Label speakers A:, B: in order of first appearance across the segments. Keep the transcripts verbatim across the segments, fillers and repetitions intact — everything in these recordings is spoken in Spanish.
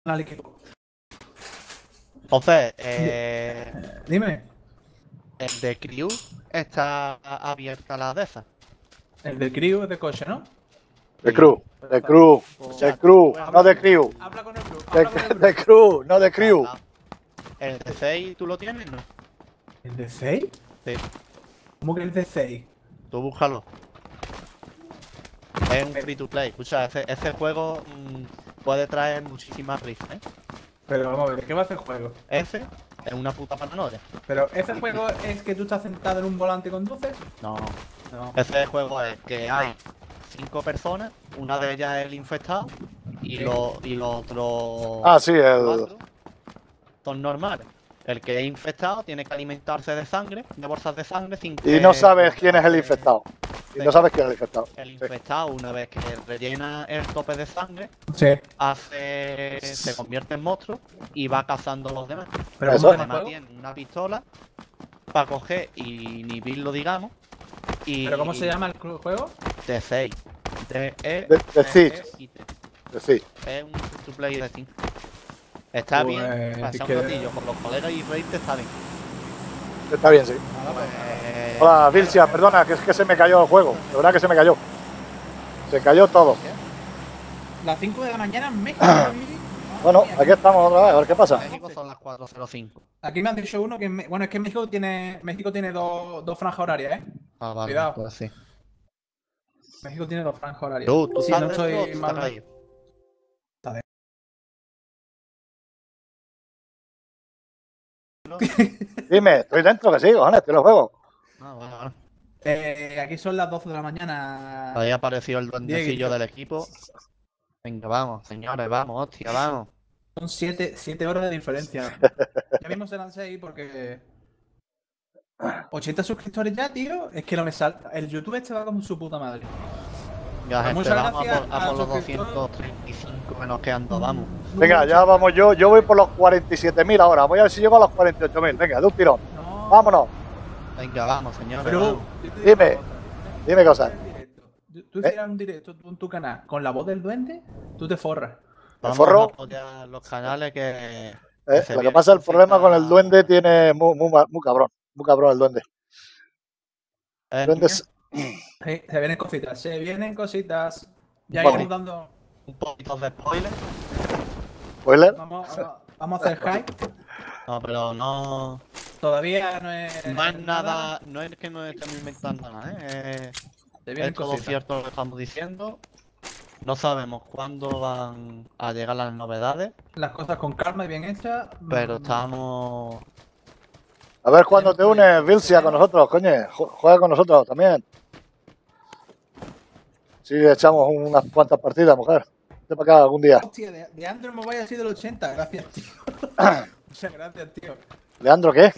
A: al equipo.
B: Entonces, eh,
A: Dime.
B: el de Crew está abierta la de esas.
A: El del crew es de coche, ¿no?
C: De crew, de crew,
B: O
C: de
B: sea,
C: crew,
B: tú
C: no de
B: hablas-
C: crew.
A: Habla con el crew.
C: De,
A: Habla con el crew.
C: de crew, no de crew.
B: El de seis, ¿tú lo tienes? No.
A: ¿El de seis?
B: Sí,
A: ¿Cómo que el de seis?
B: tú búscalo. Es un free to play. Escucha, ese, ese juego mmm, puede traer muchísimas risas, ¿eh?
A: Pero vamos a ver, ¿qué va a hacer el juego?
B: Ese es una puta paranoia.
A: Pero ese juego es que tú estás sentado en un volante y conduces.
B: No,
A: No.
B: ese juego es que hay cinco personas, una de ellas es el infectado y
A: Sí.
B: los y los otros
C: Ah, sí, el.
B: cuatro son normales. El que es infectado tiene que alimentarse de sangre, de bolsas de sangre, sin
C: Y
B: que-
C: no sabes quién es el
B: que-
C: infectado. Y no sabes quién es el infectado.
B: El
C: Sí.
B: infectado, una vez que rellena el tope de sangre,
A: Sí.
B: hace se convierte en monstruo y va cazando a los demás.
A: Pero
C: Eso.
A: ¿cómo se
B: Además
A: juego?
B: tiene una pistola para coger y inhibirlo, digamos. Y
A: ¿Pero cómo se llama el cru- juego?
B: T seis. De E,
C: De- de Siege.
B: y T.
C: Sí.
B: Es un free to play de Steam. Está
A: Pues,
B: bien, pasar
A: que-
B: un ratillo con los colegas y reírte está bien.
C: Está bien, sí.
B: Pues,
C: Hola, Vilcia, perdona, que es que se me cayó el juego. De verdad que se me cayó. Se cayó todo.
A: Las cinco de la mañana en México. Madre
C: Bueno,
A: mía.
C: aquí estamos otra vez, a ver qué pasa.
B: México son las cuatro cero cinco.
A: Aquí me han dicho uno que en Me- bueno, es que México tiene México tiene dos, dos franjas horarias, ¿eh?
B: Ah, vale,
A: Cuidado.
B: pues sí.
A: México tiene dos franjas horarias.
B: Tú, tú
A: Sí,
B: estás
A: no
B: dentro,
A: estoy
B: tú
A: mal.
B: estás ahí.
C: Dime, estoy dentro que sí, cojones, estoy en el juego.
B: Ah, vale, vale.
A: Eh, aquí son las doce de la mañana.
B: Ahí apareció el duendecillo
A: Dieguito.
B: del equipo. Venga, vamos, señores, vamos, hostia, vamos.
A: Son siete, siete horas de diferencia. Ya mismo serán seis porque. ochenta suscriptores ya, tío. Es que no me salta. El YouTube este va como su puta madre.
B: Ya,
A: Pues
B: gente,
A: muchas
B: vamos a
A: gracias
B: por, a
A: a
B: por los
A: suscriptores.
B: doscientos treinta y cinco que nos quedan todos, vamos.
C: Venga, ya vamos yo. Yo voy por los cuarenta y siete mil ahora. Voy a ver si llego a los cuarenta y ocho mil. Venga, de un tirón.
A: No.
C: Vámonos.
B: Venga, vamos, señores.
A: Pero.
B: vamos.
A: yo te digo
C: Dime,
A: una cosa.
C: dime cosas.
A: Tú- Tú hicieras un directo tú en tu canal con la voz del duende, tú te forras.
B: Vamos
C: forro.
B: a apoyar los canales que.
C: Eh,
B: que se
C: Lo que
B: vienen
C: pasa, el problema con el
B: cositas-
C: duende tiene muy, muy, ma- muy cabrón. Muy cabrón el duende.
B: Eh,
C: El duende es-
A: Sí, se vienen cositas, se vienen cositas. Ya
C: Bueno.
A: iremos dando.
B: un poquito de spoiler.
C: Spoiler.
A: Vamos, vamos, vamos a hacer hype.
B: No, pero no.
A: Todavía no es.
B: No es nada. No es que nos estemos inventando nada, ¿eh? Es-
A: Se vienen
B: Es todo
A: cositas.
B: cierto lo que estamos diciendo. No sabemos cuándo van a llegar las novedades,
A: Las cosas con calma y bien hechas.
B: pero
A: mm,
B: estamos.
C: A ver cuándo te unes, Vilcia, con nosotros, coño. Ju- Juega con nosotros también. Sí, echamos unas cuantas partidas, mujer. Vente para acá algún día.
A: Hostia, de, de Android Mobile ha sido el ochenta. Gracias, tío. Muchas gracias, tío.
C: ¿Leandro qué?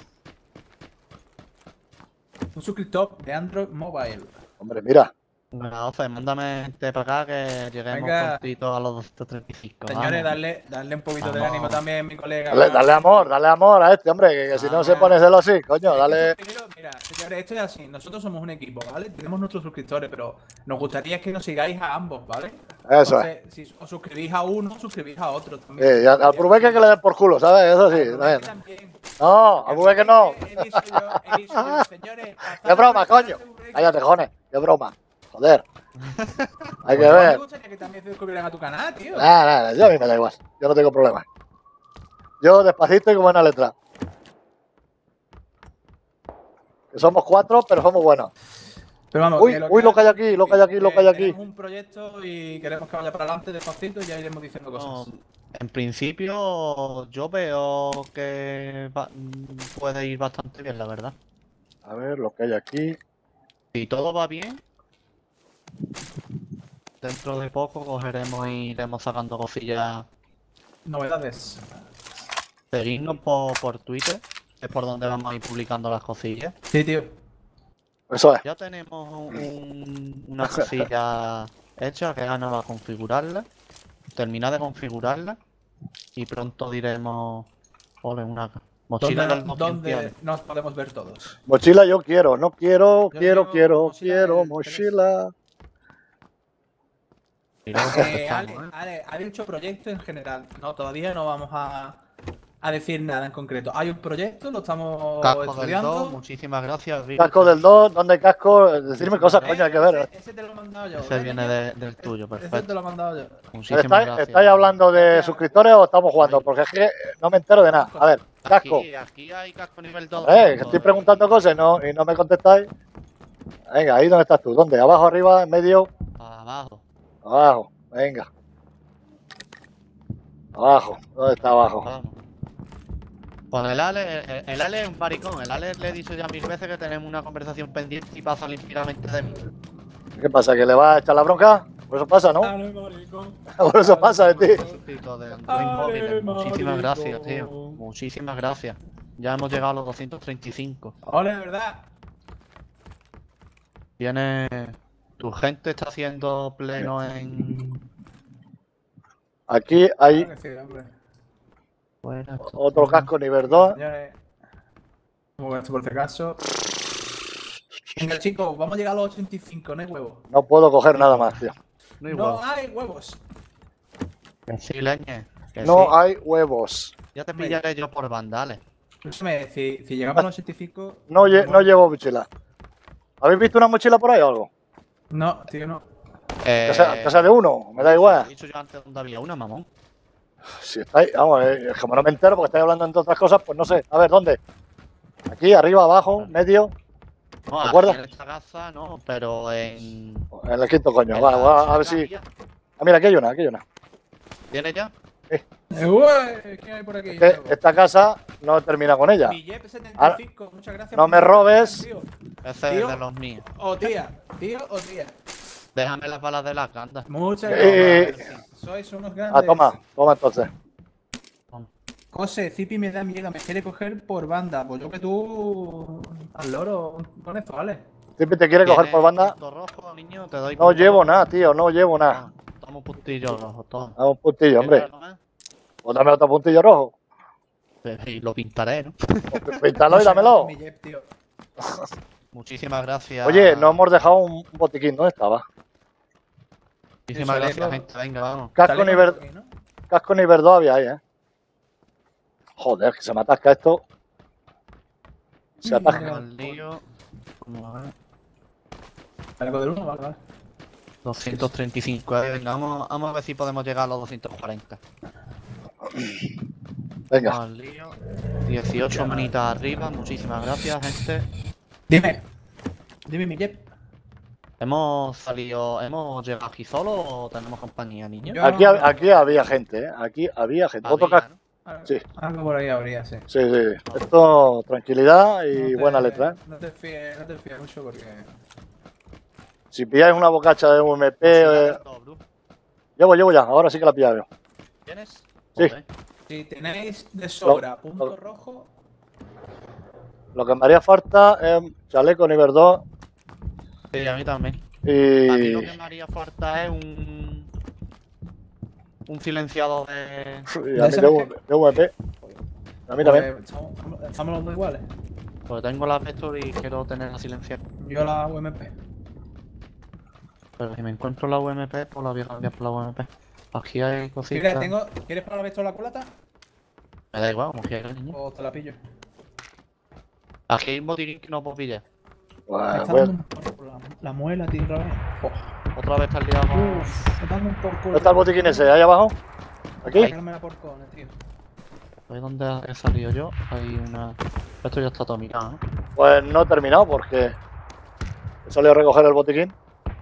A: Un suscriptor de Android Mobile.
C: Hombre, mira.
B: Venga, doce, mándame gente para acá que lleguemos
A: Venga.
B: prontito a los doscientos treinta y cinco.
A: Señores,
B: vamos.
A: darle, darle un poquito de
B: Vamos.
A: ánimo también, mi colega.
C: Dale, dale amor, dale amor a este, hombre, que, que si no se pone celoso así, coño, dale.
A: Primero, mira, señores, esto es así. Nosotros somos un equipo, ¿vale? Tenemos nuestros suscriptores, pero nos gustaría que nos sigáis a ambos, ¿vale?
C: Eso es.
A: Entonces, si os suscribís a uno, suscribís a otro también.
C: Sí, y al al Brubeque que le den por culo, ¿sabes? Eso sí,
A: Al Brubeque
C: también.
A: también.
C: No, al Brubeque no.
A: He dicho yo, he dicho yo, señores, pasad
C: Qué broma,
A: al
C: coño.
A: Brubeque.
C: Cállate, jones, qué broma. Joder. Hay que
A: Pues, Me
C: ver.
A: gustaría que también se suscribieran a tu canal, tío.
C: Nada, nada, yo a mí me da igual. Yo no tengo problema. Yo despacito y con buena letra. Que somos cuatro, pero somos buenos.
A: Pero vamos,
C: Uy,
A: que
C: uy, lo que hay aquí, lo que hay aquí, lo que hay aquí.
A: Tenemos un proyecto y queremos que vaya para adelante despacito y ya iremos diciendo
B: No,
A: cosas.
B: en principio, yo veo que va- mm, puede ir bastante bien, la verdad.
C: A ver, lo que hay aquí.
B: Si todo va bien, dentro de poco cogeremos y iremos sacando cosillas.
A: Novedades.
B: Seguidnos por, por Twitter, que es por donde vamos a ir publicando las cosillas.
A: Sí, tío.
C: Eso es.
B: Ya tenemos un- un- una cosilla hecha, que es nada más configurarla, terminar de configurarla y pronto diremos, ole, una mochila
A: ¿Dónde,
B: del dos
A: dónde nos podemos ver todos?
C: Mochila yo quiero, no quiero,
A: Yo
C: quiero,
A: quiero
C: quiero,
A: mochila
C: quiero,
A: del
C: mochila.
B: Y luego
A: Eh,
B: contestamos,
A: Ale,
B: ¿eh?
A: Ale, hay mucho proyecto en general. No, todavía no vamos a, a decir nada en concreto. Hay un proyecto, lo estamos
B: Casco del dos,
A: estudiando.
B: muchísimas gracias. Ricky.
C: Casco del dos, ¿dónde hay casco? Decirme cosas,
A: Eh,
C: coño, hay que ver.
A: Ese, ese te lo he mandado yo.
B: Ese
A: ¿ves,
B: viene
A: niño?
B: de- del tuyo,
A: Ese te
B: perfecto.
A: lo he mandado yo.
B: Muchísimas
C: ¿Estáis,
B: gracias.
C: estáis hablando de
A: Gracias.
C: suscriptores o estamos jugando? Porque es que no me entero de nada. A ver, casco.
B: Aquí, aquí hay casco nivel dos.
C: Eh, que estoy preguntando cosas y no, y no me contestáis. Venga, ahí donde estás tú. ¿Dónde? ¿Abajo, arriba, en medio?
B: Abajo.
C: Abajo. Venga. Abajo. ¿Dónde está abajo?
B: Vamos. Pues el Ale, el, el Ale es un maricón. El Ale le he dicho ya mil veces que tenemos una conversación pendiente y pasa limpiamente de mí.
C: ¿Qué pasa? ¿Que le va a echar la bronca? Por eso pasa, ¿no?
A: Dale, maricón.
C: Por eso pasa de ti.
B: Suscrito de Android
A: Ay,
B: móviles. Muchísimas
A: maricón.
B: gracias, tío. Muchísimas gracias. Ya hemos llegado a los doscientos treinta y cinco.
A: Ole, de verdad.
B: Tiene... Tu gente está haciendo pleno en...
C: Aquí hay
A: Claro que sí, hombre.
B: Buenas.
C: otro casco nivel dos.
A: Señores, como esto por si acaso. Venga, chicos, vamos a llegar a los ochenta y cinco, no hay huevos.
C: No puedo coger nada más, tío.
B: No hay
A: No
B: huevos.
A: hay huevos.
B: Que sí, leñe. Que
C: No
B: sí.
C: hay huevos.
B: Ya te pillaré yo por vandales.
A: Escúchame, si, si llegamos a los ochenta y cinco.
C: No, lle- no llevo mochila. ¿Habéis visto una mochila por ahí o algo?
A: No, tío, no.
B: Eh,
C: Que sea, que sea de uno, me da igual.
B: He dicho yo antes dónde había una, mamón.
C: Si estáis, vamos, eh, como no me entero porque estáis hablando entre otras cosas, pues no sé. A ver, ¿dónde? Aquí, arriba, abajo, medio,
B: No,
C: ¿te
B: aquí
C: acuerdas?
B: en esta casa no, pero en...
C: en el quinto coño.
B: en
C: Vale,
B: la
C: voy a, a ver
B: chica
C: si.
B: había-
C: Ah, mira, aquí hay una, aquí hay una.
B: ¿Tienes ya?
A: Eh, ué, ¿Qué hay por aquí?
C: Que esta casa no termina con ella.
A: Mi Jep setenta y cinco, muchas gracias.
C: no
A: por
C: me
A: el
C: robes.
A: tío.
B: Ese
A: Tío.
B: es de los míos.
A: O tía, tío o tía.
B: Déjame las balas de la anda.
A: Muchas
C: Eh,
A: gracias. Sois unos grandes.
C: Ah, toma, toma entonces.
A: José, Zipi me da miedo, me quiere coger por banda. Pues yo que tú. Al loro, con esto, ¿vale?
C: Siempre te quiere coger
B: ¿Tienes
C: por banda.
B: punto rojo, niño? Te doy
C: No
B: punto
C: llevo
B: rojo.
C: nada, tío, no llevo nada.
B: Ah, Toma un puntillo rojo, toma.
C: Dame un puntillo, hombre.
B: ¿Quieres, no?
C: Pues dame otro puntillo rojo.
B: Y lo pintaré, ¿no?
C: Pues píntalo y dámelo.
A: Mi Jep, tío.
B: Muchísimas gracias.
C: Oye, nos hemos dejado un botiquín. ¿Dónde estaba?
B: Muchísimas
A: Eso,
B: gracias,
A: eso.
B: gente. Venga, vamos.
C: Casco
A: Salimos
C: nivel,
A: por aquí, ¿no?
C: casco nivel dos había ahí, ¿eh? Joder, que se me atasca esto. Se
A: Mm,
C: atasca.
B: Al lío. Vamos a ver.
A: Algo del uno, vale, vale.
B: doscientos treinta y cinco. eh, Venga, vamos, vamos a ver si podemos llegar a los doscientos cuarenta.
C: Venga.
B: Al lío. dieciocho manitas arriba. Muchísimas gracias, gente.
A: Dime. Dime, mi Jep.
B: ¿Hemos salido, hemos llegado aquí solo o tenemos compañía, niño?
A: Yo-
C: Aquí, ha- aquí había gente, ¿eh? Aquí había gente. Otro
B: Había,
C: casco.
B: ¿no?
A: Algo-
C: Sí.
A: Algo por ahí habría, sí.
C: Sí, sí. Esto, tranquilidad y
A: No te-
C: buena letra, ¿eh?
A: No te fíes, no te fíes mucho porque.
C: Si pilláis una bocacha de U M P.
B: Mochila
C: eh,
B: del Dobru.
C: Llevo, llevo ya. Ahora sí que la pilláis.
B: ¿Tienes?
C: Sí.
B: Joder.
A: Si tenéis de sobra
C: Lo-
A: punto
C: lo-
A: rojo,
C: Lo que me haría falta es chaleco nivel dos
B: Sí, a mí también.
C: y.
B: A mí lo que me haría falta es un... Un silenciador de...
C: y a mí de, U- de U M P. A mí también.
A: pues, estamos, estamos los dos iguales.
B: Porque tengo la Vector y quiero tenerla silenciada.
A: Yo la U M P.
B: Pero si me encuentro la U M P, pues la voy a cambiar por la U M P. Aquí hay
A: ¿Quieres,
B: cositas.
A: tengo, ¿Quieres para la vez la culata?
B: Me da igual, como quieras, niño.
A: ¿O te la pillo?
B: Aquí hay un botiquín que no puedo pillar.
A: Me
C: Bueno,
A: está
C: voy a-
A: dando un por culo la, la muela, tío, otra vez. Oh,
B: Otra vez está el liado con...
A: uf, me está dando un por culo.
C: ¿Dónde está el botiquín ese? ¿Ahí abajo? ¿Aquí?
A: Sácame la porcona, tío.
B: Ahí donde he salido yo, hay una... Esto ya está todo mirado, ¿no?
C: Pues no he terminado porque he salido a recoger el botiquín.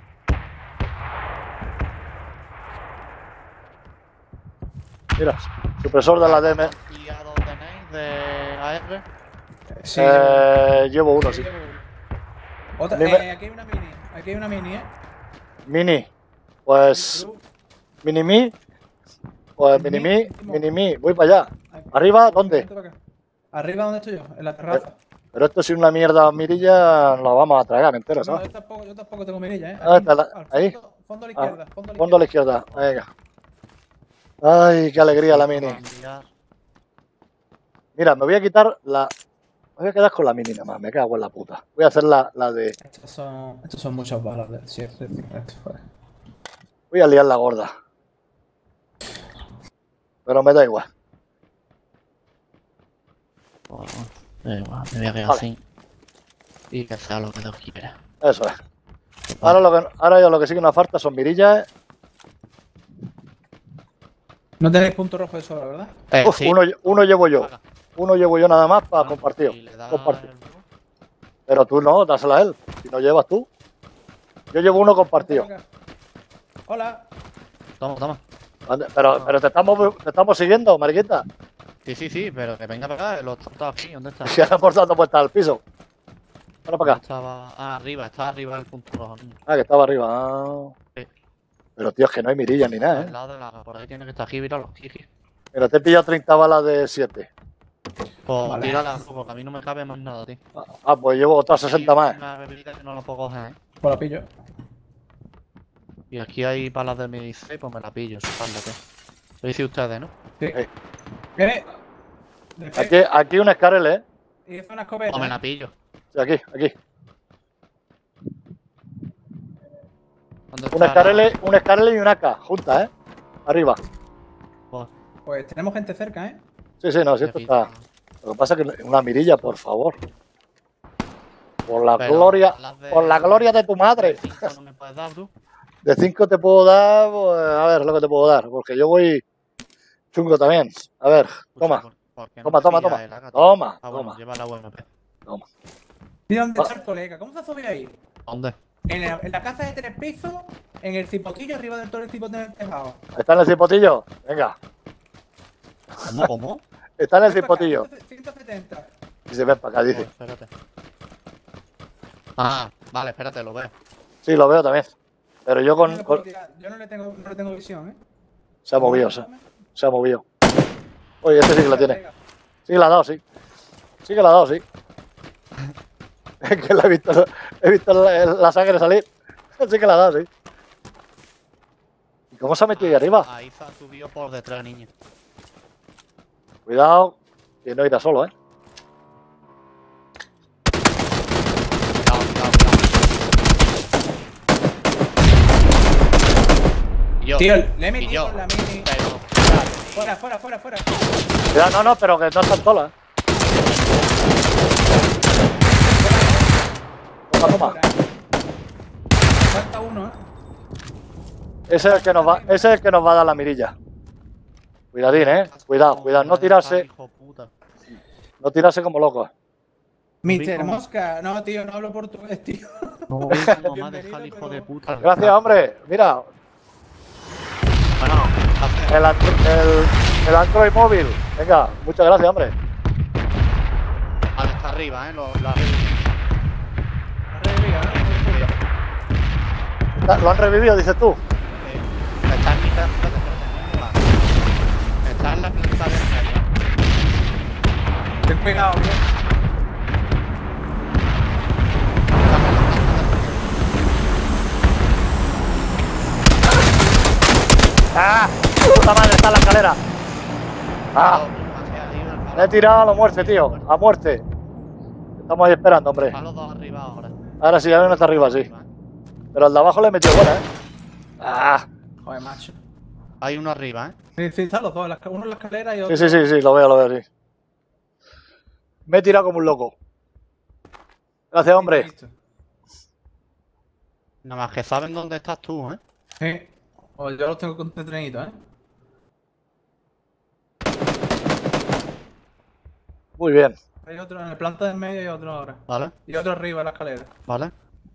C: Mira, supresor de la D M.
B: ¿Cuántos liados tenéis de A R?
A: Sí,
C: Eh, llevo uno, sí.
A: Otra,
C: Dime.
A: eh, aquí hay una mini. Aquí hay una mini, eh.
C: Mini. Pues. Mini mi. Pues mini mi, mini mi. Voy para allá. ¿Arriba? ¿Dónde?
A: Arriba donde estoy yo, en la terraza.
C: Pero esto si una mierda mirilla, nos la vamos a tragar entera,
A: No,
C: ¿sabes?
A: yo tampoco, yo tampoco tengo mirilla, eh.
C: Ah,
A: Aquí,
C: está la-
A: al
C: ahí.
A: Fondo, fondo a la
C: Ah,
A: izquierda, fondo a la
C: Fondo a la
A: izquierda.
C: izquierda. Venga. Ay, qué alegría la mini.
B: Enviar.
C: Mira, me voy a quitar la. Me voy a quedar con la mini nada más, me cago en la puta. Voy a hacer la, la de.
A: Estos son, estos son muchas balas del siete, esto, joder.
C: Voy a liar la gorda. Pero me da igual.
B: Pues, da igual, me voy a quedar
C: Vale.
B: así. Y que sea lo que Dios quiera.
C: Eso es. Ahora, lo que, ahora ya lo que sí que nos falta son mirillas.
A: No tenéis punto rojo de sobra, ¿verdad?
B: Eh,
C: Uf,
B: sí.
C: uno, uno llevo yo.
B: Paga.
C: Uno llevo yo nada más para
B: Ah,
C: compartir.
B: y le da
C: Compartir.
B: el blue.
C: Pero tú no, dásela a él. Si no llevas tú. Yo llevo uno compartido.
A: Venga. Hola.
B: Toma, toma.
C: Ande, Pero, pero te estamos, te estamos siguiendo, mariquita.
B: Sí, sí, sí, pero que venga para acá, los está aquí, ¿dónde está?
C: Si ahora por tanto puesta al piso. Ahora para acá.
B: Estaba ah, arriba, está arriba del punto rojo. niño.
C: Ah, que estaba arriba. Ah.
B: Sí.
C: Pero tío, es que no hay mirillas ni nada,
B: Al
C: ¿eh?
B: lado de la, por ahí tiene que estar aquí, míralo, aquí, aquí.
C: Mira, te he pillado treinta balas de siete.
B: Pues
A: Vale.
B: tírala, porque a mí no me cabe más nada, tío.
C: Ah, pues llevo otras sesenta
B: Hay
C: más.
B: una bebida que no la puedo coger, ¿eh?
A: Pues la pillo.
B: Y aquí hay balas de M dieciséis, pues me la pillo, supándate. Lo dicen ustedes, ¿no?
A: Sí.
C: Eh.
A: ¿Qué?
C: Aquí, aquí un escarel, ¿eh?
A: Y es una escopeta.
B: O me la pillo.
C: Sí, aquí, aquí.
B: ¿Dónde
C: Un
B: está
C: escarel, un escarel y un A K, juntas, ¿eh? Arriba.
B: Pues,
A: Pues tenemos gente cerca, ¿eh?
C: Sí, sí, no, si esto está. Lo que pasa es que una mirilla, por favor. Por la
B: Pero
C: gloria,
B: las de-
C: por la gloria de tu madre.
B: cinco no me puedes dar, tú.
C: De cinco te puedo dar, pues, a ver, lo que te puedo dar, porque yo voy chungo también. A ver, toma,
B: ¿Por- por qué no
C: toma,
B: te
C: toma,
B: pillas
C: toma.
B: el A K, tío?
C: Toma,
B: Ah, bueno,
C: toma.
B: lleva la U M P.
A: Mira dónde
C: Ah.
A: está el colega. ¿Cómo se ha subido ahí?
B: ¿Dónde?
A: En, el- en la casa de tres pisos, en el cipotillo arriba del todo el cipote del tejado.
C: ¿Está en el cipotillo? Venga,
B: ¿Cómo, cómo?
C: está en el
A: Ven para acá,
C: cipotillo.
A: ciento setenta.
C: Y se ven para acá,
B: Oh,
C: dice.
B: espérate. Ah, vale, espérate, lo veo.
C: Sí, lo veo también. Pero yo
A: Yo no
C: con.
A: le puedo
C: con-
A: tirar, yo no le tengo, no le tengo visión, ¿eh?
C: Se ha movido, se, se ha movido. Oye, este sí que la tiene. Sí que la ha dado, sí. Sí que la ha dado, sí. Es que la he visto, he visto la, la sangre salir. Sí que la ha dado, sí. ¿Y cómo se ha metido ahí arriba?
B: Ahí se ha subido por detrás, niño.
C: Cuidado, que no irá solo, ¿eh?
B: Cuidado, cuidado, cuidado. Y yo,
A: Tío, le he
B: y
A: metido
B: yo,
A: con la mini.
B: pero,
A: Fuera, fuera, fuera, fuera.
C: Cuidado, no, no, pero que no están solas, ¿eh? Toma, toma.
A: Fuera. Falta uno, ¿eh?
C: Ese es el que nos va, ese es el que nos va a dar la mirilla. Cuidadín, ¿eh? Cuidado, cuidado. No tirarse,
B: hijo puta.
C: no tirarse como locos.
A: mister
B: como-
A: Mosca. No, tío, no hablo portugués, tío.
B: No, veis cómo me ha
A: Bienvenido,
B: dejado el hijo
A: pero-
B: de puta.
C: Gracias, hombre. Mira,
B: Bueno, hace-
C: el, and- el, el Android móvil. Venga, muchas gracias, hombre.
B: vale, está arriba, ¿eh? Lo, lo ha
A: Reviva, ¿no?
C: Está- Lo han revivido, dices tú.
B: Eh, Está en mitad. Espérate, espérate. Vale. Está en la planta de medio.
A: Ten cuidado, tío.
C: ¡Ah! ¡Puta madre! Está en la escalera. ¡Ah! Le he tirado a la muerte, tío. A muerte. Estamos ahí esperando, hombre.
B: Están los dos arriba ahora.
C: Ahora sí, ahora uno está arriba, sí. Pero al de abajo le he metido buena, ¿eh? ¡Ah!
A: Joder, macho.
B: Hay uno arriba, ¿eh?
A: Sí, sí, están los dos. la esca- Uno en la escalera y otro.
C: Sí, sí, sí, sí, lo veo, lo veo, sí. Me he tirado como un loco. Gracias, hombre.
A: Listo.
B: Nada más que saben dónde estás tú, ¿eh?
A: Sí. O yo los tengo con entrenito, ¿eh?
C: Muy bien.
A: Hay otro en el planta del medio y otro ahora.
B: ¿Vale?
A: Y otro arriba en la escalera.
B: ¿Vale?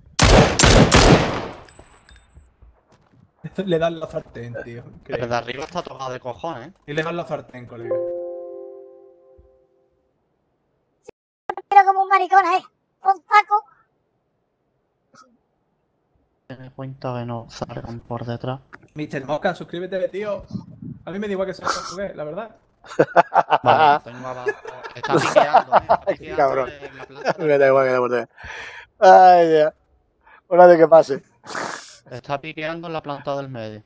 A: Le dan la sartén, tío.
B: El
A: Increíble.
B: de arriba está tocado de cojones, ¿eh?
A: Y le dan la sartén, colega.
D: Pero como un maricón ahí, con taco.
B: Ten en cuenta que no salgan por detrás.
A: mister Mosca, suscríbete, tío. A mí me da igual que sea portugués, la verdad.
B: Vale, tengo abajo. Está piqueando, ¿eh? Está
C: Qué
B: piqueando
C: cabrón.
B: en la planta.
C: Me da igual que le porte. Ay, Dios. Una de que pase.
B: Está piqueando en la planta del medio.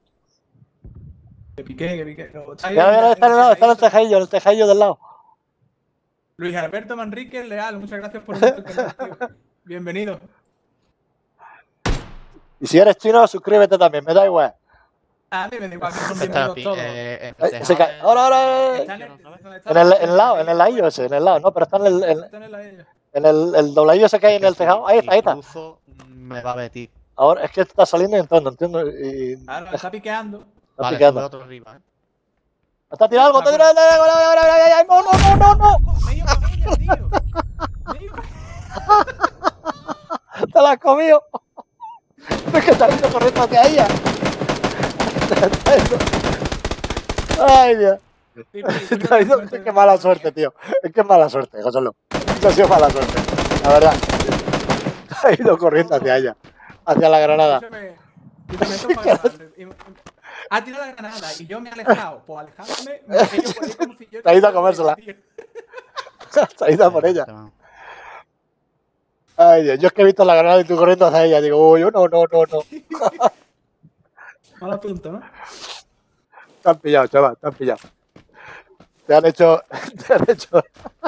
A: Que piqué, que piqué. No, está ahí
C: Mira, mira,
A: en-
C: está al lado, está en el tejadillo, el tejadillo del lado.
A: Luis Alberto Manrique Leal, muchas gracias por unirte al canal, tío. Bienvenido.
C: Y si eres chino, suscríbete también, me da igual.
A: A mí me da igual que son
B: Está
A: bienvenidos
B: pi-
A: todos.
B: eh, en
C: Eh,
B: proteja
C: se cae.
B: de-
C: Ahora, ahora,
A: Está en el,
B: ¿no ves?
A: donde está
C: En el, en el lado, en
A: el
C: el ladillo ese, en el lado, no, pero está en el, en,
A: Está en el ladillo.
C: en el, el dobladillo ese que hay
B: Es
C: en
B: que
C: el
B: si-
C: tejado. Ahí está,
B: si
C: ahí está.
B: cruzo, me va a meter.
C: Ahora es que está saliendo y entrando, entiendo. Y
A: Ahora lo está piqueando.
C: está
B: Vale,
C: picando.
B: sube otro arriba, ¿eh?
C: Está tirando algo, está tirando algo. No, no, no, no, no.
A: Me he ido con ella, tío. Me he ido con-
C: Te la has comido. Es que está ido corriendo hacia ella. Está ido- Ay, Dios. Está ido- Es que es mala suerte, tío. Es que es mala suerte, José Lu. Eso ha sido mala suerte. La verdad. Ha ido corriendo hacia ella. Hacia la granada.
A: Escúchame, escúchame, esto es para grabarlo. Y- Ha tirado la granada y yo me he alejado. Pues alejándome, me he ido por ahí como si yo...
C: Te ha ido a comérsela. Se ha ido por ella. Ay, Dios. Yo es que he visto la granada y tú corriendo hacia ella. Digo, uy, no, no, no, no.
A: Mal asunto, ¿no?
C: Te han pillado, chaval, te han pillado. Te han hecho. Te han hecho.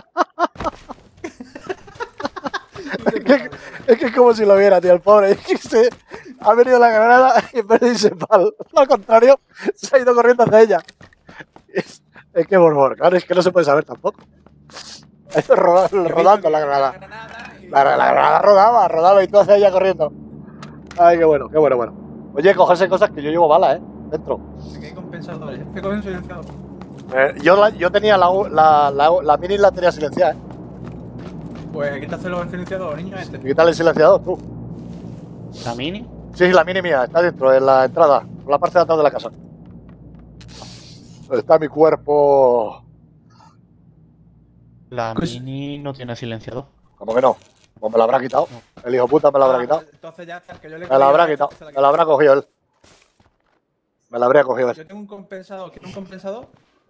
C: Es que, es que es como si lo viera, tío, el pobre. Es que se ha venido la granada y en vez de irse para al contrario, se ha ido corriendo hacia ella. Es, es que, por favor, claro, es que no se puede saber tampoco. Ha ido roda- rodando la granada. La, la granada rodaba, rodaba y tú hacia ella corriendo. Ay, qué bueno, qué bueno, bueno. Oye, cogerse cosas que yo llevo balas, ¿eh? Dentro.
A: ¿Qué compensadores? ¿Qué cogen un silenciador?
C: Eh, yo, la, yo tenía la, U- la, la, la mini la tenía silenciada, ¿eh?
A: Pues quítaselo el silenciador, niño este.
C: Quítale el silenciador, tú.
B: ¿La mini?
C: Sí, sí, la mini mía, está dentro, en la entrada, en la parte de atrás de la casa. Está mi cuerpo.
B: La
A: Pues-
B: mini no tiene silenciador.
C: ¿Cómo que no? Pues me la habrá quitado. El hijo puta me la habrá quitado.
A: Ah, entonces ya está, que yo le
C: Me la habrá
A: cogí,
C: quitado.
A: se la
C: Me la habrá cogido él. Me la habría cogido él.
A: Yo tengo un compensador. ¿Quieres un compensador?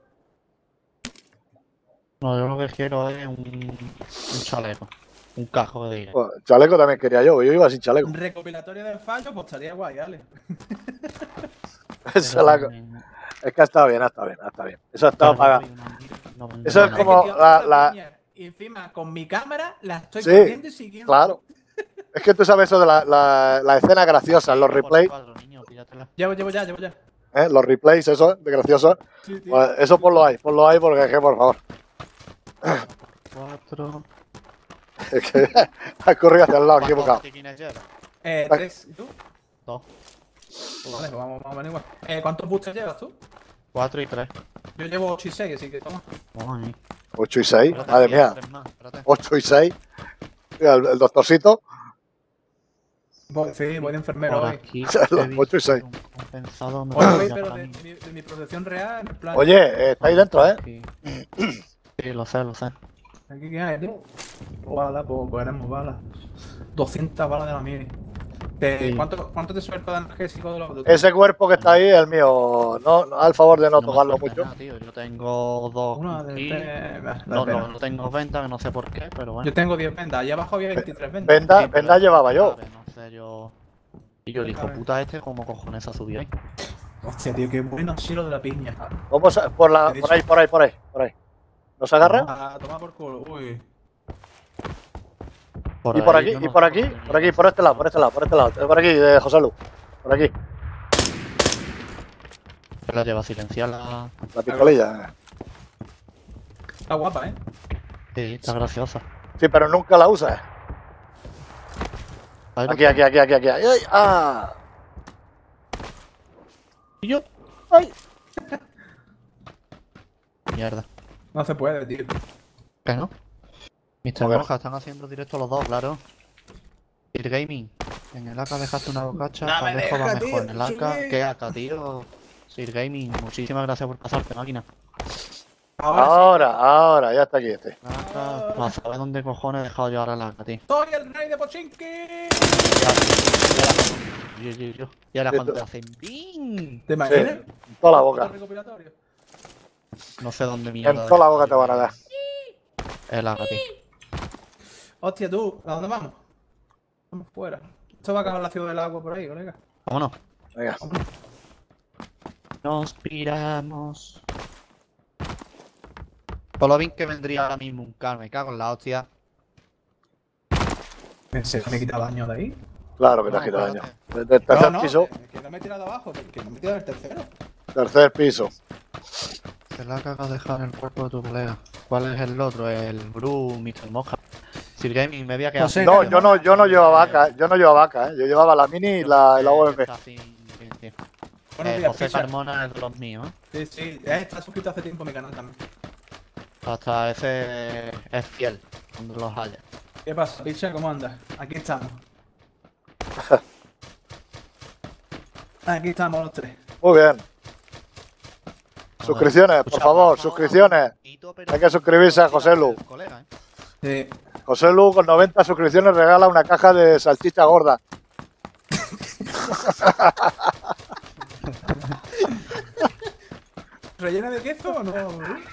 B: No, yo lo que quiero es un, un chaleco. Un casco de diga.
C: Pues, chaleco también quería yo, yo iba sin chaleco.
A: Un recopilatorio del fallo, pues estaría guay, dale.
C: Esa la- Es que ha estado bien, ha estado bien, ha estado bien. Eso ha estado pagado. Eso es
A: Es
C: como
A: que, tío,
C: la-
A: esta
C: la-
A: piña, y encima, con mi cámara, la estoy
C: Sí,
A: corriendo y siguiendo.
C: Claro. Es que tú sabes eso de la, la, la escena graciosa, los replays,
A: Llevo, llevo ya, llevo ya.
C: ¿eh? Los replays, eso, de gracioso.
A: Sí, tío.
C: Pues eso ponlo ahí, ponlo ahí porque es que, por favor.
B: Cuatro.
C: Es que has corrido hacia el lado, equivocado.
B: botiquines llevas?
A: Eh, tres. ¿Y tú?
B: Dos.
A: Vale, pues vamos, vamos a ver igual. Eh, ¿cuántos boosters llevas tú?
B: Cuatro y tres.
A: Yo llevo ocho y seis, así que toma.
B: Ay.
C: ocho y seis,
B: Espérate,
C: madre
B: aquí hay
C: mía.
B: tres más, espérate.
C: ocho y seis. Mira, el, el doctorcito.
A: Voy, sí, voy de enfermero
B: Por
A: hoy.
B: aquí.
C: Los
B: he visto
C: ocho y seis.
B: un compensado, me
A: Hoy
B: voy
A: voy,
B: a
A: pero
B: para
A: de,
B: mí.
A: de mi, de mi protección real, en plan.
C: Oye, eh, está ahí dentro, ¿eh?
B: Aquí. Sí, lo sé, lo sé.
A: ¿Aquí qué hay, tío? Balas, pues cogeremos balas. doscientas balas de la mini. Te-
B: Sí.
A: ¿cuánto, ¿Cuánto te suelta de analgésico de los otros?
C: Ese cuerpo que está ahí es el mío. No, no, al favor de no
B: me
C: tocarlo
B: suelta
C: mucho.
B: nada, tío. Yo tengo dos.
A: Una de
B: y-
A: tres. bah,
B: No,
A: da pena.
B: no, no tengo venta, que no sé por qué, pero bueno.
A: Yo tengo diez vendas. Allá abajo había veintitrés vendas.
C: Venda,
B: Sí, pero
C: venda llevaba yo.
B: sabe, No sé, yo. Y yo, el
A: A
B: hijo
A: ver.
B: puta este, ¿cómo cojones ha subido ahí?
A: Hostia, tío, qué bueno ha sido lo de la piña.
C: Vamos a- por, la, por ahí, por ahí, por ahí, por ahí. ¿Nos agarra?
A: A tomar por culo. Uy.
B: Por
C: Y por
B: ahí
C: aquí,
B: yo
C: y
B: no
C: por
B: sé
C: aquí,
B: dónde
C: por aquí,
B: mierda
C: por este lado, por este lado, por este lado. Eh, Por aquí, de José Lu. Por aquí,
B: se la lleva silenciada.
C: la picolilla.
A: Está guapa, ¿eh?
B: Sí, está graciosa.
C: Sí, pero nunca la usas.
B: Ahí lo
C: Aquí, aquí, aquí, aquí, aquí. ¡Ay, ay! ¡Ah!
B: Y yo.
C: ¡Ay!
B: Mierda.
A: No se puede, tío.
B: ¿Qué no? mister
C: Joder.
B: Moja, están haciendo directo los dos, claro. Ir Gaming. En el A K dejaste una bocacha,
A: No me
B: Alejo va
A: deja,
B: mejor.
A: tío,
B: En el A K,
A: sí.
B: ¿qué A K, tío? Sir Gaming, muchísimas gracias por pasarte, máquina.
A: Ahora sí.
C: Ahora, ahora, ya está aquí este.
B: A K, no sabes dónde cojones he dejado yo ahora el A K, tío.
A: ¡Soy el rey de Pochinki!
B: Yo, yo, yo. Y ahora
C: Sí,
B: cuando
C: tú-
B: te hacen ¡bing!
A: ¿Te imaginas?
C: En toda la boca.
A: Otro recopilatorio.
B: No sé dónde mierda.
C: En toda la boca te van a dar.
B: El A K, tío.
A: Hostia, tú, ¿a dónde vamos? Vamos fuera. Esto va a acabar la ciudad del agua por ahí, colega.
B: Vámonos.
C: Venga.
B: Nos piramos. Por lo bien que vendría ahora mismo un car, me cago en la hostia.
A: Pensé que me quita daño de ahí.
C: Claro que te has
B: No,
C: quitado daño.
B: espérate.
C: Desde el tercer
A: no,
C: piso.
A: que- que no me he tirado abajo, porque no me he tirado el tercero.
C: Tercer piso.
B: Se la acaba de dejar en el cuerpo de tu colega. ¿Cuál es el otro? El Bru, mister Moja. Sir Gaming, me había quedado.
A: José,
C: No, yo no, yo no llevaba vaca, ¿eh? Yo no llevaba vaca, ¿eh? Yo llevaba la mini y la, y la O M P.
B: Está sin- sin- sin-
A: Buenos
B: Eh,
A: días,
B: José
A: Picha.
B: Carmona es de los míos, ¿eh?
A: Sí, sí, eh, está suscrito hace tiempo a mi canal también.
B: Hasta ese es fiel, cuando los haya.
A: ¿Qué pasa, Picha? ¿Cómo andas? Aquí estamos. Aquí estamos los tres.
C: Muy bien. Suscripciones, por
B: Escucha,
C: favor,
B: vamos,
C: suscripciones.
B: poquito, pero-
C: Hay que suscribirse a José Lu.
B: Colega, ¿eh?
A: Sí.
C: José Lu con noventa suscripciones regala una caja de salchicha gorda.
A: ¿Rellena de queso o no?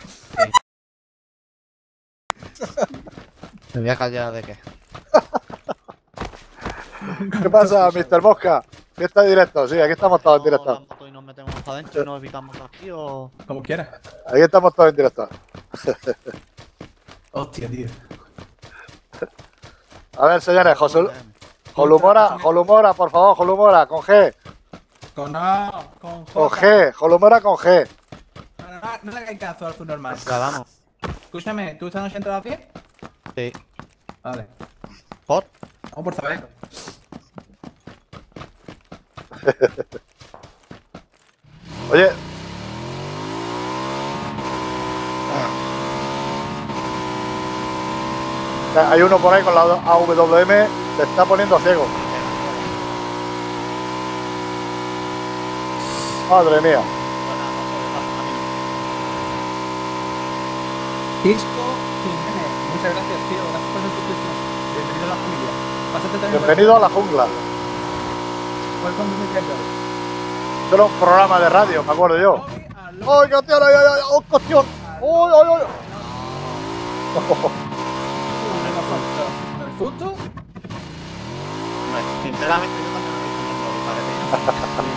B: Me voy a callar de qué.
C: ¿Qué pasa, mister Mosca? Fiesta de directo, sí, aquí estamos todos en
B: ¿Hacemos
C: directo.
B: la moto y nos metemos para adentro y nos evitamos aquí o...?
A: Como quieras.
C: Aquí estamos todos en directo.
A: Hostia, tío.
C: A ver, señores, José Lu- Jolumora, Jolumora, por favor, Jolumora, con G.
A: Con no, con J.
C: Con G, Jolumora con G.
A: No, no, no, no le hagáis caso al normal.
B: Ya vamos.
A: Escúchame, ¿tú esta noche entras a las diez?
B: Sí.
A: Vale.
B: ¿Por?
A: Vamos por saber.
C: Oye. Hay uno por ahí con la A W M, se está poniendo ciego. Madre mía.
A: Disco Jiménez. Muchas gracias, tío. Gracias por su suscripción. Bienvenido a la familia. Pásate también.
C: Bienvenido a la jungla.
A: Welcome to the jungle.
C: Esto era un programa de radio, me acuerdo yo. ¡Ay, qué tío! ¡Ay, ay, ay! ¡Oh, cuestión! ¡Ay, ay, ay!
A: ¿El fruto?
B: Sinceramente yo también lo estoy viendo,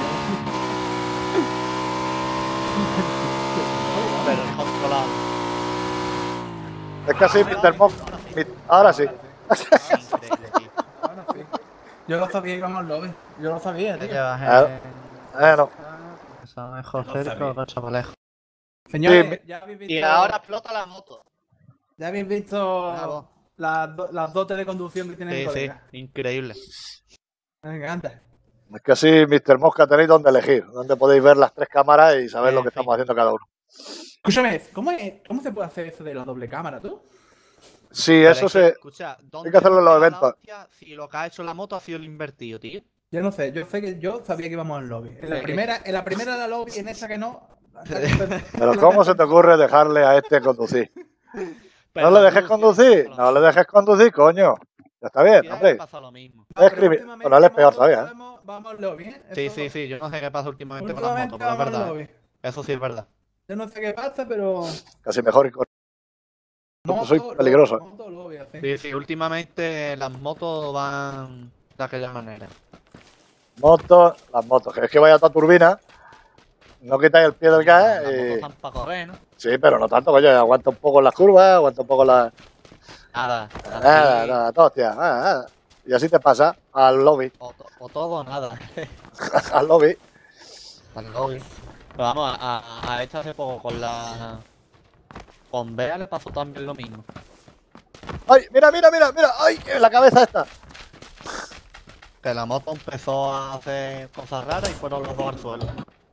B: parece. Pero el hot colado.
C: Es que así, mister Mock. Ahora sí.
B: Increíble, tío.
A: Ahora sí. Yo lo sabía, íbamos al lobby. Yo lo sabía,
B: ¿Qué
A: tío.
B: llevas
C: Ah.
B: en...?
C: Bueno,
B: Eso mejor cerca o cacho lejos.
A: Señores,
C: Sí,
A: ya habéis visto.
B: Y ahora explota la moto.
A: Ya habéis visto
B: Bravo.
A: las, do- las dotes de conducción que tiene mi
B: Sí, sí,
A: colega.
B: increíble.
A: Me encanta.
C: es que así, mister Mosca, tenéis donde elegir, donde podéis ver las tres cámaras y saber
B: En
C: lo que
B: fin.
C: estamos haciendo cada uno.
A: Escúchame, ¿cómo, es- ¿cómo se puede hacer eso de la doble cámara, tú?
C: Sí,
B: Pero
C: eso
B: es que,
C: se.
B: Escucha, ¿dónde
C: hay que hacerlo en los
B: te da la
C: eventos.
B: hostia Si lo que ha hecho la moto ha sido el invertido, tío.
A: Yo no sé, yo sé que yo sabía que íbamos al lobby. En la
B: Sí.
A: primera, en la primera la lobby, en esa que no.
C: Pero ¿cómo se te ocurre dejarle a este conducir?
B: Pero
C: ¿No le dejes
B: tú,
C: conducir?
B: tío,
C: No le dejes conducir, coño. Ya está bien,
B: Siempre
C: hombre.
B: pasa lo mismo.
C: Es criminal. Bueno, él es peor todavía, ¿eh?
A: Vamos, vamos al lobby, ¿eh?
B: Sí,
A: Eso-
B: sí, sí. Yo no sé qué pasa últimamente con las
A: Últimamente
B: motos, pero es
A: vamos al
B: verdad.
A: lobby.
B: Eso sí es verdad.
A: Yo no sé qué pasa, pero.
C: Casi mejor. y con-
A: Moto,
C: soy
A: lobby,
C: peligroso.
A: moto, lobby, así.
B: Sí, sí. Últimamente las motos van de aquella manera.
C: Motos, las motos. Es que vaya toda turbina. No quitáis el pie del
B: Las
C: gas.
B: motos
C: Y...
B: están para correr, ¿no?
C: Sí, pero no tanto, coño. Aguanta un poco en las curvas, aguanta un poco en las.
B: Nada.
C: Nada,
B: así,
C: nada, todo, hostia, nada, nada. Y así te pasa al lobby.
B: O, to- o todo o nada.
C: Al lobby.
B: Al lobby. Pero vamos, a, a, a esta hace poco con la... Con Bea le pasó también lo mismo.
C: ¡Ay! Mira, mira, mira, mira. ¡Ay! En la cabeza esta.
B: Que la moto empezó a hacer cosas raras y fueron los dos al suelo.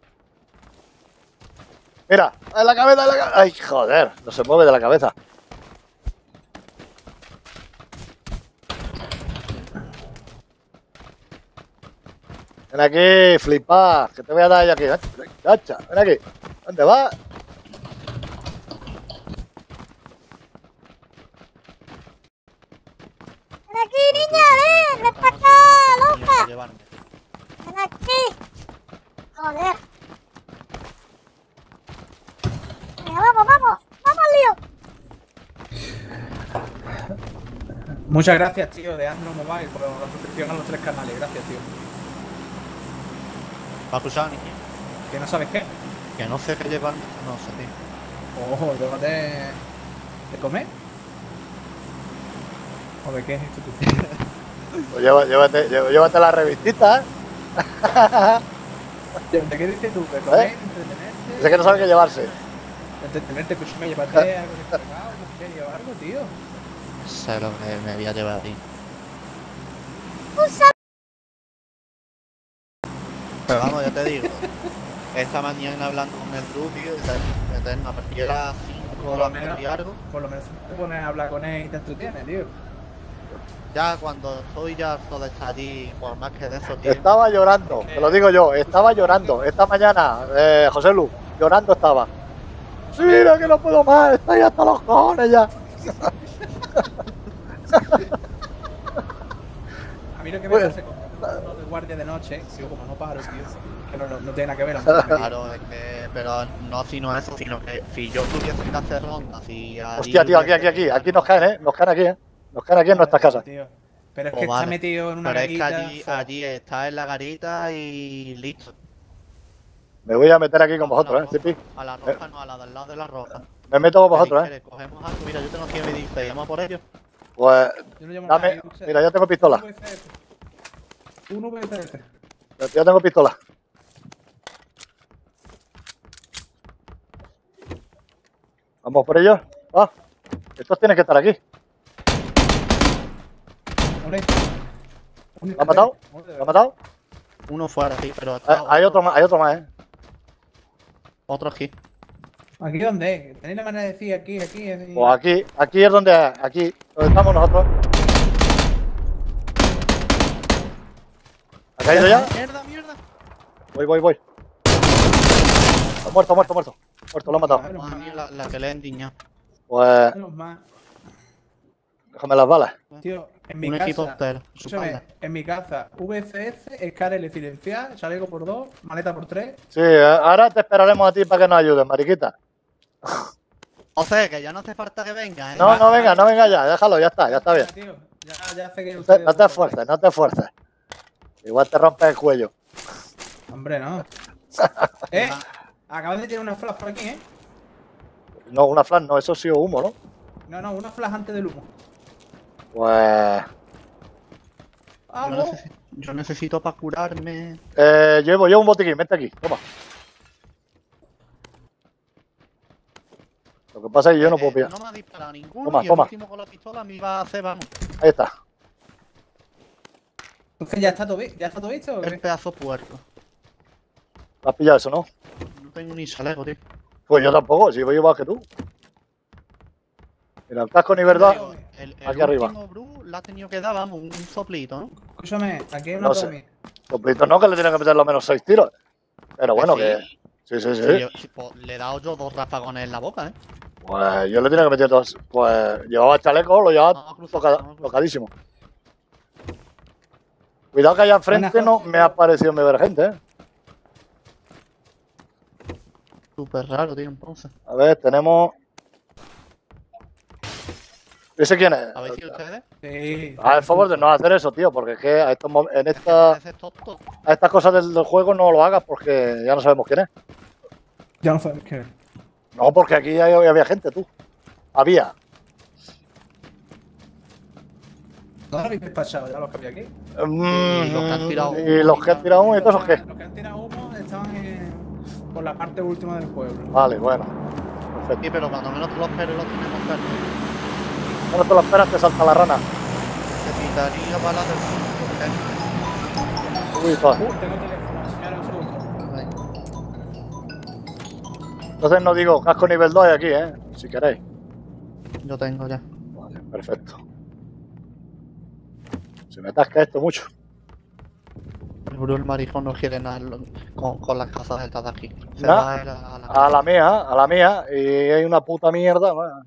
C: Mira, en la cabeza, en la cabeza. ¡Ay, joder! No se mueve de la cabeza. Ven aquí, flipa, que te voy a dar yo aquí. Ven, Chacha, ven aquí. ¿Dónde vas?
D: Ven aquí, niña, ven, ven para acá,
B: Tenía que
D: loca.
B: llevarme.
D: Ven aquí. Joder. Venga, vamos, vamos. Vamos, lío.
A: Muchas gracias, tío, de Android Mobile por la suscripción a los tres canales. Gracias, tío.
B: ¿Me has escuchado, niño?
A: ¿Que no sabes qué?
B: Que no sé qué llevarme, no sé, tío.
A: Ojo, llévate de comer. ¿O de qué es esto tú?
C: Pues lleva- llévate, llé- llévate la revistita. ¿Eh?
A: ¿De qué dices tú? ¿De comer,
C: ¿Eh?
A: entretenerte?
C: Dice que no sabe qué llevarse.
A: Entretenerte, pues me llevarte algo de cargado, no sé, llevar algo, tío.
B: Sé lo que me voy a llevar a ti. Pero vamos, ya te digo. Esta mañana hablando con el Drew, tío, y se meten a partir de las cinco
A: Por lo menos,
B: y algo.
A: por lo menos te pones a hablar con él y te entretienes, tío.
B: Ya cuando estoy ya todo está allí, por más que de eso, tío.
C: Estaba llorando, te lo digo yo, estaba llorando. Esta mañana, eh, José Lu, llorando estaba. Sí, mira que no puedo más, estoy hasta los cojones ya.
A: A mí lo que me
C: Pues-
A: pasa con uno de guardia de noche, tío, como no paro, tío, que no, no, no tiene nada que ver. hombre.
B: Claro, es que, pero no sino eso, sino que si yo tuviese que hacer ronda, si allí
C: Hostia, tío, aquí, aquí,
B: hubiese-
C: aquí, aquí nos caen, eh, nos caen aquí, eh. Nos caen aquí en nuestras casas.
A: Tío. Pero es
B: Pues
A: que está
B: vale.
A: metido en una
B: Pero es que
A: garita.
B: allí, allí está en la garita y listo.
C: Me voy a meter aquí con
B: A
C: vosotros,
B: la
C: eh, Cipi.
B: roja, A la roja, no, a la del lado de la roja.
C: Me meto con
B: Que si
C: vosotros, eh.
B: quieres, cogemos algo. Mira, yo tengo cien y dieciséis, vamos a por ellos.
C: Pues,
A: Yo no llamo
C: dame,
A: a nadie, usted.
C: mira, yo tengo pistola.
A: Un V C S. Un V C S.
C: Yo tengo pistola. Vamos por ellos. Ah, estos tienen que estar aquí.
A: Ole. Un
C: ¿Lo ha matado?
A: Ole,
C: ¿Lo ha matado?
B: Uno fuera, sí, pero
C: Eh,
B: está
C: hay otro más, hay otro más, eh.
B: otro aquí.
A: ¿Aquí dónde? ¿Tenéis la manera de decir aquí, aquí? aquí?
C: Pues aquí, aquí es donde, aquí, donde estamos nosotros. ¿Ha caído ya?
B: Mierda, mierda.
C: Voy, voy, voy. Ha muerto, muerto, muerto. Muerto, lo ha matado.
A: Menos
B: A mí
A: mal,
B: la, la que le he endiñado.
C: Pues,
A: menos mal.
C: déjame las balas.
A: Tío, en mi
B: Un equipo
A: casa.
B: entero. Su
A: Escúchame,
B: espalda.
A: en mi casa, V C S, escáner silenciar, chaleco por dos, maleta por tres.
C: Sí, eh, ahora te esperaremos a ti para que nos ayudes, mariquita.
B: O sea, que ya no hace falta que venga, ¿eh?
C: No, no venga, no venga ya, déjalo, ya está, ya está bien.
A: Tío, ya, ya sé que
C: No te,
A: ustedes-
C: no te esfuerces, no te esfuerces. Igual te rompes el cuello.
A: Hombre, no. eh, acabas de tirar una flash por aquí, ¿eh?
C: No, una flash, no, eso ha sido humo, ¿no?
A: No, no, una flash antes del humo.
C: Pues,
A: Ah,
B: Yo,
A: no.
B: necesito, yo necesito para curarme.
C: eh, llevo yo un botiquín, vente aquí, toma. Lo que pasa es que yo no puedo
B: Eh,
C: pillar.
B: No me ha disparado ninguno.
C: Toma,
B: y
C: toma.
B: el último con la pistola me iba a hacer, vamos.
C: Ahí está.
A: Entonces ya está todo, vi- ya está todo visto, ¿o
B: El
A: qué?
B: pedazo puerco.
C: ¿Has pillado eso, no?
B: No tengo ni chaleco, tío.
C: Pues yo tampoco, si voy igual que tú. Mira, el casco ni verdad.
B: El, el
C: Aquí arriba.
B: último Bru le ha tenido que dar, vamos, un, un soplito, ¿no?
A: Escúchame, aquí hay una
C: No sé.
A: Tommy.
C: Complito no, que le tienen que meter lo menos seis tiros. Pero bueno,
B: Sí.
C: que. Sí, sí, sí.
B: Sí, yo- sí, pues, le he dado yo dos ráfagones en la boca, ¿eh?
C: Pues yo le tenía que meter dos. Pues llevaba chaleco, lo llevaba
B: Vamos a cruzar,
C: toca-
B: vamos a cruzar.
C: tocadísimo. Cuidado que allá enfrente
A: Buenas
C: no
A: noches.
C: me ha parecido mi gente, ¿eh?
B: Súper raro, tío, entonces.
C: A ver, tenemos. ¿Ese quién es?
B: ¿Habéis sido ustedes?
A: Sí.
C: Haz el favor de no hacer eso, tío, porque es que a estos mom- en esta,
B: Ese es tonto.
C: a estas cosas del, del juego no lo hagas porque ya no sabemos quién es.
A: Ya no sabes qué.
C: No, porque aquí hay- había gente, tú. Había.
A: ¿No lo habéis despachado ya los que había aquí?
C: Mm,
B: Y los que han tirado
C: y los que han tirado humo, ¿y todos esos qué?
A: Los que han tirado humo estaban en- por la parte última del pueblo.
C: Vale, bueno. Perfecto.
B: Sí, pero cuando menos te lo esperes, lo tenemos cerca.
C: Cuando te lo esperas, te salta la rana.
B: Necesitaría balas del cinco.
C: Uy, todo.
A: Uh, tengo teléfono, enseñaros un segundo.
C: Entonces no digo casco nivel dos hay aquí, ¿eh? Si queréis.
B: Yo tengo ya.
C: Vale, perfecto. Se me atasca esto mucho.
B: El Bru, el marijón, no quiere nada lo- con, con las casas estas de aquí. Se
C: No.
B: va a ir a la...
C: A la mía, a la mía. Y hay una puta mierda. Bueno.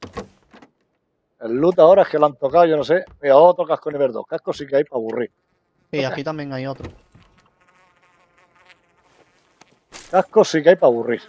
C: El loot ahora es que lo han tocado, yo no sé. Mira, otro casco nivel dos. Casco sí que hay para aburrir.
B: Sí, aquí también hay otro.
C: Casco sí que hay para aburrir.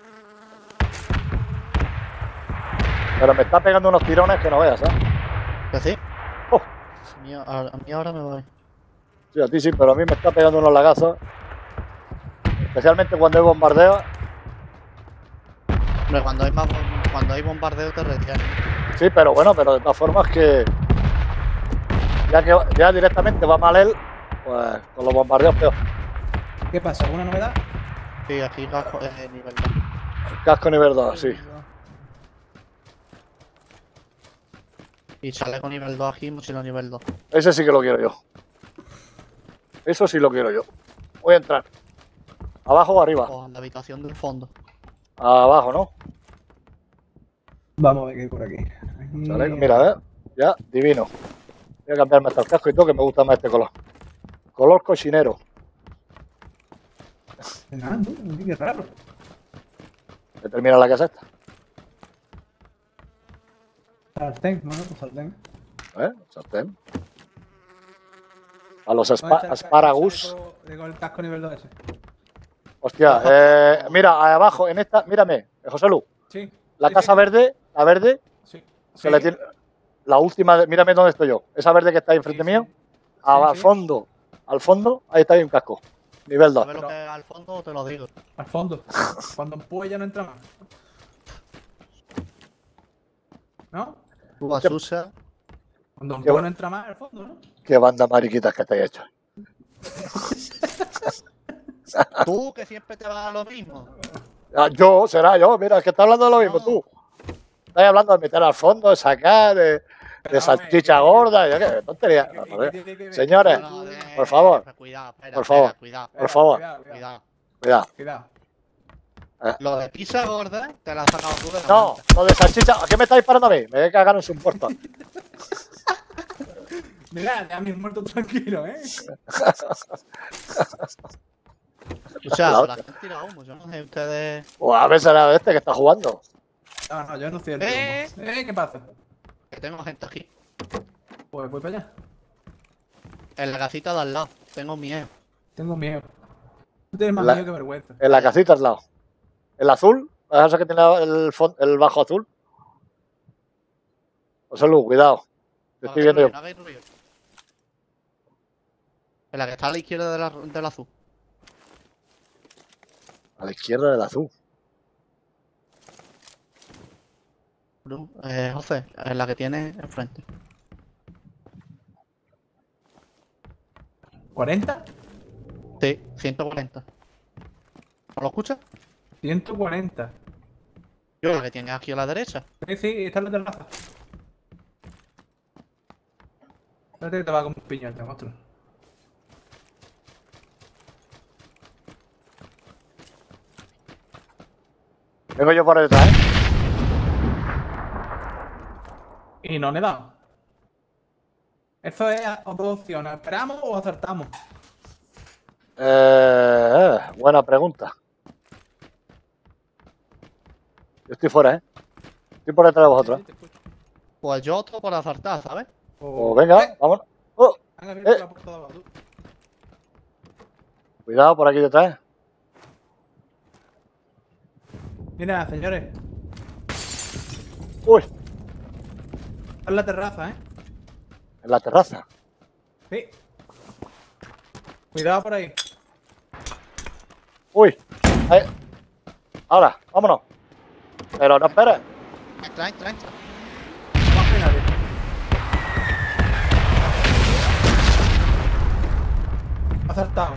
C: Pero me está pegando unos tirones que no veas, ¿eh?
B: ¿Que sí?
C: Oh,
B: A mí, a, a mí ahora me voy.
C: sí, a ti sí, pero a mí me está pegando unos lagazos. Especialmente cuando hay bombardeo.
B: Hombre, cuando hay, más, bom- cuando hay bombardeo te retiran.
C: Sí, pero bueno, pero de todas formas que. Ya que ya directamente va mal él, pues con los bombardeos peor.
A: ¿Qué pasa? ¿Alguna novedad?
B: Sí, aquí casco es nivel dos.
C: Casco nivel dos, sí.
B: Y chaleco nivel dos aquí, mochila nivel dos.
C: Ese sí que lo quiero yo. Eso sí lo quiero yo. Voy a entrar. ¿Abajo o arriba?
B: O en la habitación del fondo.
C: Abajo, ¿no?
A: Vamos a ver qué hay por aquí. Aquí-
C: Chaleco, mira, ¿eh? Ya, divino. Voy a cambiarme hasta el casco y todo, que me gusta más este color. Color cochinero.
A: Ah, no, qué raro.
C: Que termina la casa esta.
A: Sartén, no, pues sartén.
C: ¿Eh? Sartén. A los
A: ¿Dónde
C: aspa-
A: está el
C: asparagus.
A: casco- Digo, el casco nivel dos ese.
C: Hostia, eh, mira, ahí abajo, en esta, mírame, José Lu.
A: Sí.
C: La
A: sí,
C: casa
A: sí,
C: verde, la verde,
A: Sí.
C: que
A: Sí.
C: le tiene, la última, de- mírame dónde estoy yo. Esa verde que está ahí enfrente
A: Sí,
C: mío.
A: sí.
C: Al
A: Sí, sí.
C: fondo, al fondo, ahí está ahí un casco. Nivel dos.
B: ¿Sabes lo que es al fondo o te lo digo?
A: Al fondo. Cuando empuje ya no entra más. ¿No?
B: Tú asusa.
A: Cuando
C: Qué
A: empuje
C: bu-
A: no entra más al fondo, ¿no?
C: Qué banda mariquitas que estáis hechos.
B: Tú que siempre te vas a lo mismo.
C: Ah, yo, será yo, mira, es que está hablando de lo mismo
B: No.
C: tú. Estás hablando de meter al fondo, de sacar, de, de
A: Pero,
C: salchicha
A: hombre,
C: gorda, y qué tontería.
A: ¿Qué-
C: No,
A: qué-
C: joder.
A: qué tiene que ver?
C: Señores,
B: No, no, eh,
C: por favor.
B: Cuidado, espera,
C: Por
B: espera,
C: favor.
B: Cuidado,
C: por
A: Cuidado,
C: favor.
A: Cuidado, cuidado.
B: cuidado.
C: Cuidado.
A: Cuidado.
B: Lo de pizza gorda te la has sacado tú de la
C: No,
B: manta.
C: lo de salchicha, ¿a qué me está disparando a mí? Me voy a cagar en su puerta.
A: Mira, ya me he muerto tranquilo, ¿eh?
B: O sea,
C: La
B: la gente tira humo, yo no sé ustedes.
C: O a ver será este que está jugando.
A: No, no, yo no estoy el
B: Eh.
A: turno. ¿Eh? ¿Qué pasa?
B: Que tengo gente aquí.
A: Pues voy para allá.
B: En la casita de al lado. Tengo miedo.
A: Tengo miedo. Tú tienes más
C: La-
A: miedo que vergüenza.
C: En la casita al lado. El azul, la casa que tiene el, fon- el bajo azul. José Lu, cuidado. Te
B: No
C: estoy
B: hagáis
C: viendo
B: ruido,
C: yo.
B: no hagáis ruido. En la que está a la izquierda de la- del azul.
C: A la izquierda del azul.
B: Bru- Eh, José, en la que tiene enfrente.
A: ¿cuarenta?
B: Sí, ciento cuarenta. ¿No lo escuchas?
A: ciento cuarenta.
B: Yo la que tiene aquí a la derecha.
A: Sí, sí, está en la terraza. Espérate que te va a comer un piñón, te muestro.
C: Vengo yo por detrás, ¿eh?
A: Y no le he dado. Eso es a- dos opciones. ¿Esperamos o acertamos?
C: Eh, eh, buena pregunta. Yo estoy fuera, ¿eh? Estoy por detrás de vosotros, ¿eh?
A: Te escucho.
B: Pues yo opto por acertar, ¿sabes?
C: Pues venga,
A: Eh,
C: vámonos. Oh,
A: han abierto
C: eh.
A: la puerta de abajo, tú.
C: cuidado por aquí detrás.
A: Mira, señores.
C: Uy,
A: Está en la terraza, ¿eh?
C: en la terraza.
A: Sí. Cuidado por ahí.
C: Uy, ahí. Ahora, vámonos. Pero no esperes.
B: Entra, entra, entra.
A: No más que nadie. Acertado.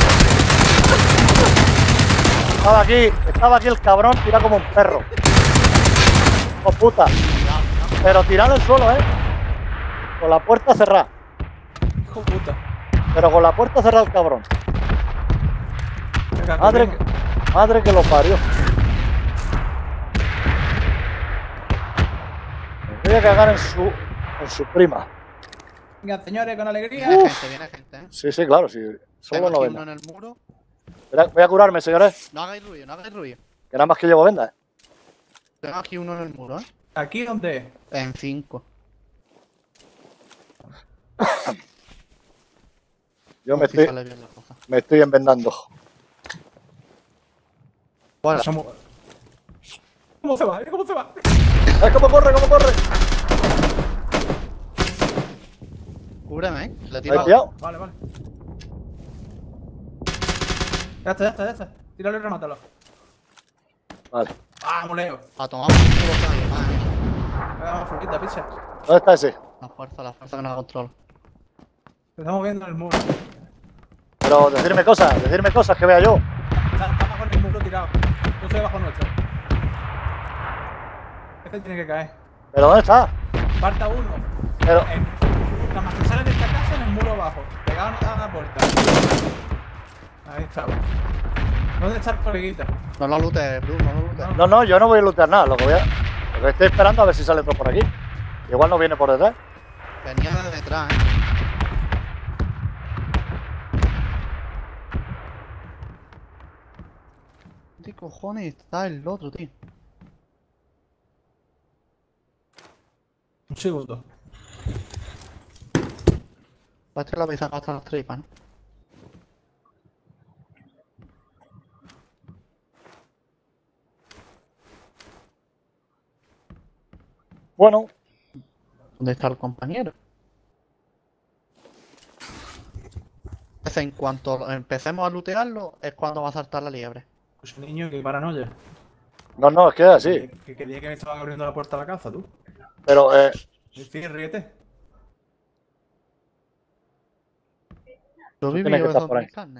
C: Estaba aquí, estaba aquí el cabrón tirado como un perro. ¡Oh puta! Pero tirado en el suelo, ¿eh? Con la puerta cerrada.
A: Hijo puta.
C: Pero con la puerta cerrada el cabrón.
A: Venga,
C: Madre que,
A: corremos.
C: madre que lo parió. Me voy a cagar en su, en su prima.
A: Venga, señores, con alegría.
B: Viene gente, viene gente, ¿eh?
C: Sí, sí, claro, sí.
B: Tengo
C: Solo no
B: aquí
C: venda.
B: uno en el muro.
C: Espera, voy a curarme, señores.
B: No hagáis ruido, no hagáis ruido.
C: Que nada más que llevo venda, ¿eh?
B: Tengo aquí uno en el muro, ¿eh?
A: ¿Aquí dónde es?
B: En cinco.
C: Yo me
B: Si
C: estoy,
B: sale bien la cosa.
C: me estoy envendando.
B: Bueno,
A: Somos- ¿Cómo se va? ¿Cómo se va?
C: ¡Ay, cómo corre, cómo corre!
B: cúbreme, ¿eh? Le
C: ¿Me
B: tiro
C: he pillado?
A: Vale, vale. Ya está, ya está, ya está. Tíralo y remátalo.
C: Vale.
A: Ah, moleo.
B: a tomar por culo que hay, madre mía.
A: Me da una florita, pizza.
C: ¿Dónde está ese?
B: La fuerza, la fuerza que no la controlo.
A: Te estamos viendo en el muro.
C: Pero decirme cosas, decirme cosas que vea yo.
A: Está, está bajo en el muro. tirado. Yo estoy debajo nuestro. Este tiene que caer.
C: ¿Pero dónde está?
A: Falta uno.
C: Pero,
A: En, nada más que sale de esta casa en el muro abajo. Pegado a la puerta. Ahí estaba. ¿Dónde está el coleguita?
B: No lo lootes, Bruno, no lo lootes.
C: no, no, yo no voy a lootear nada. Lo que voy a... Lo que estoy esperando a ver si sale otro por aquí. Igual no viene por detrás.
B: Venía de detrás, ¿eh? ¿Qué cojones está el otro, tío?
A: Un segundo.
B: Parece que lo habéis sacado hasta las tripas, ¿no?
C: Bueno,
B: ¿Dónde está el compañero? Entonces, en cuanto empecemos a lootearlo, es cuando va a saltar la liebre.
A: Pues niño, qué paranoia.
C: no, no, es que es así.
A: Que, que quería que me estaban abriendo la puerta a la casa, tú.
C: Pero, eh,
A: Sí, ríete.
B: Yo
C: Tú
B: viví
C: tienes que
B: de
C: estar
B: dos
C: por ahí.
B: mil carnes.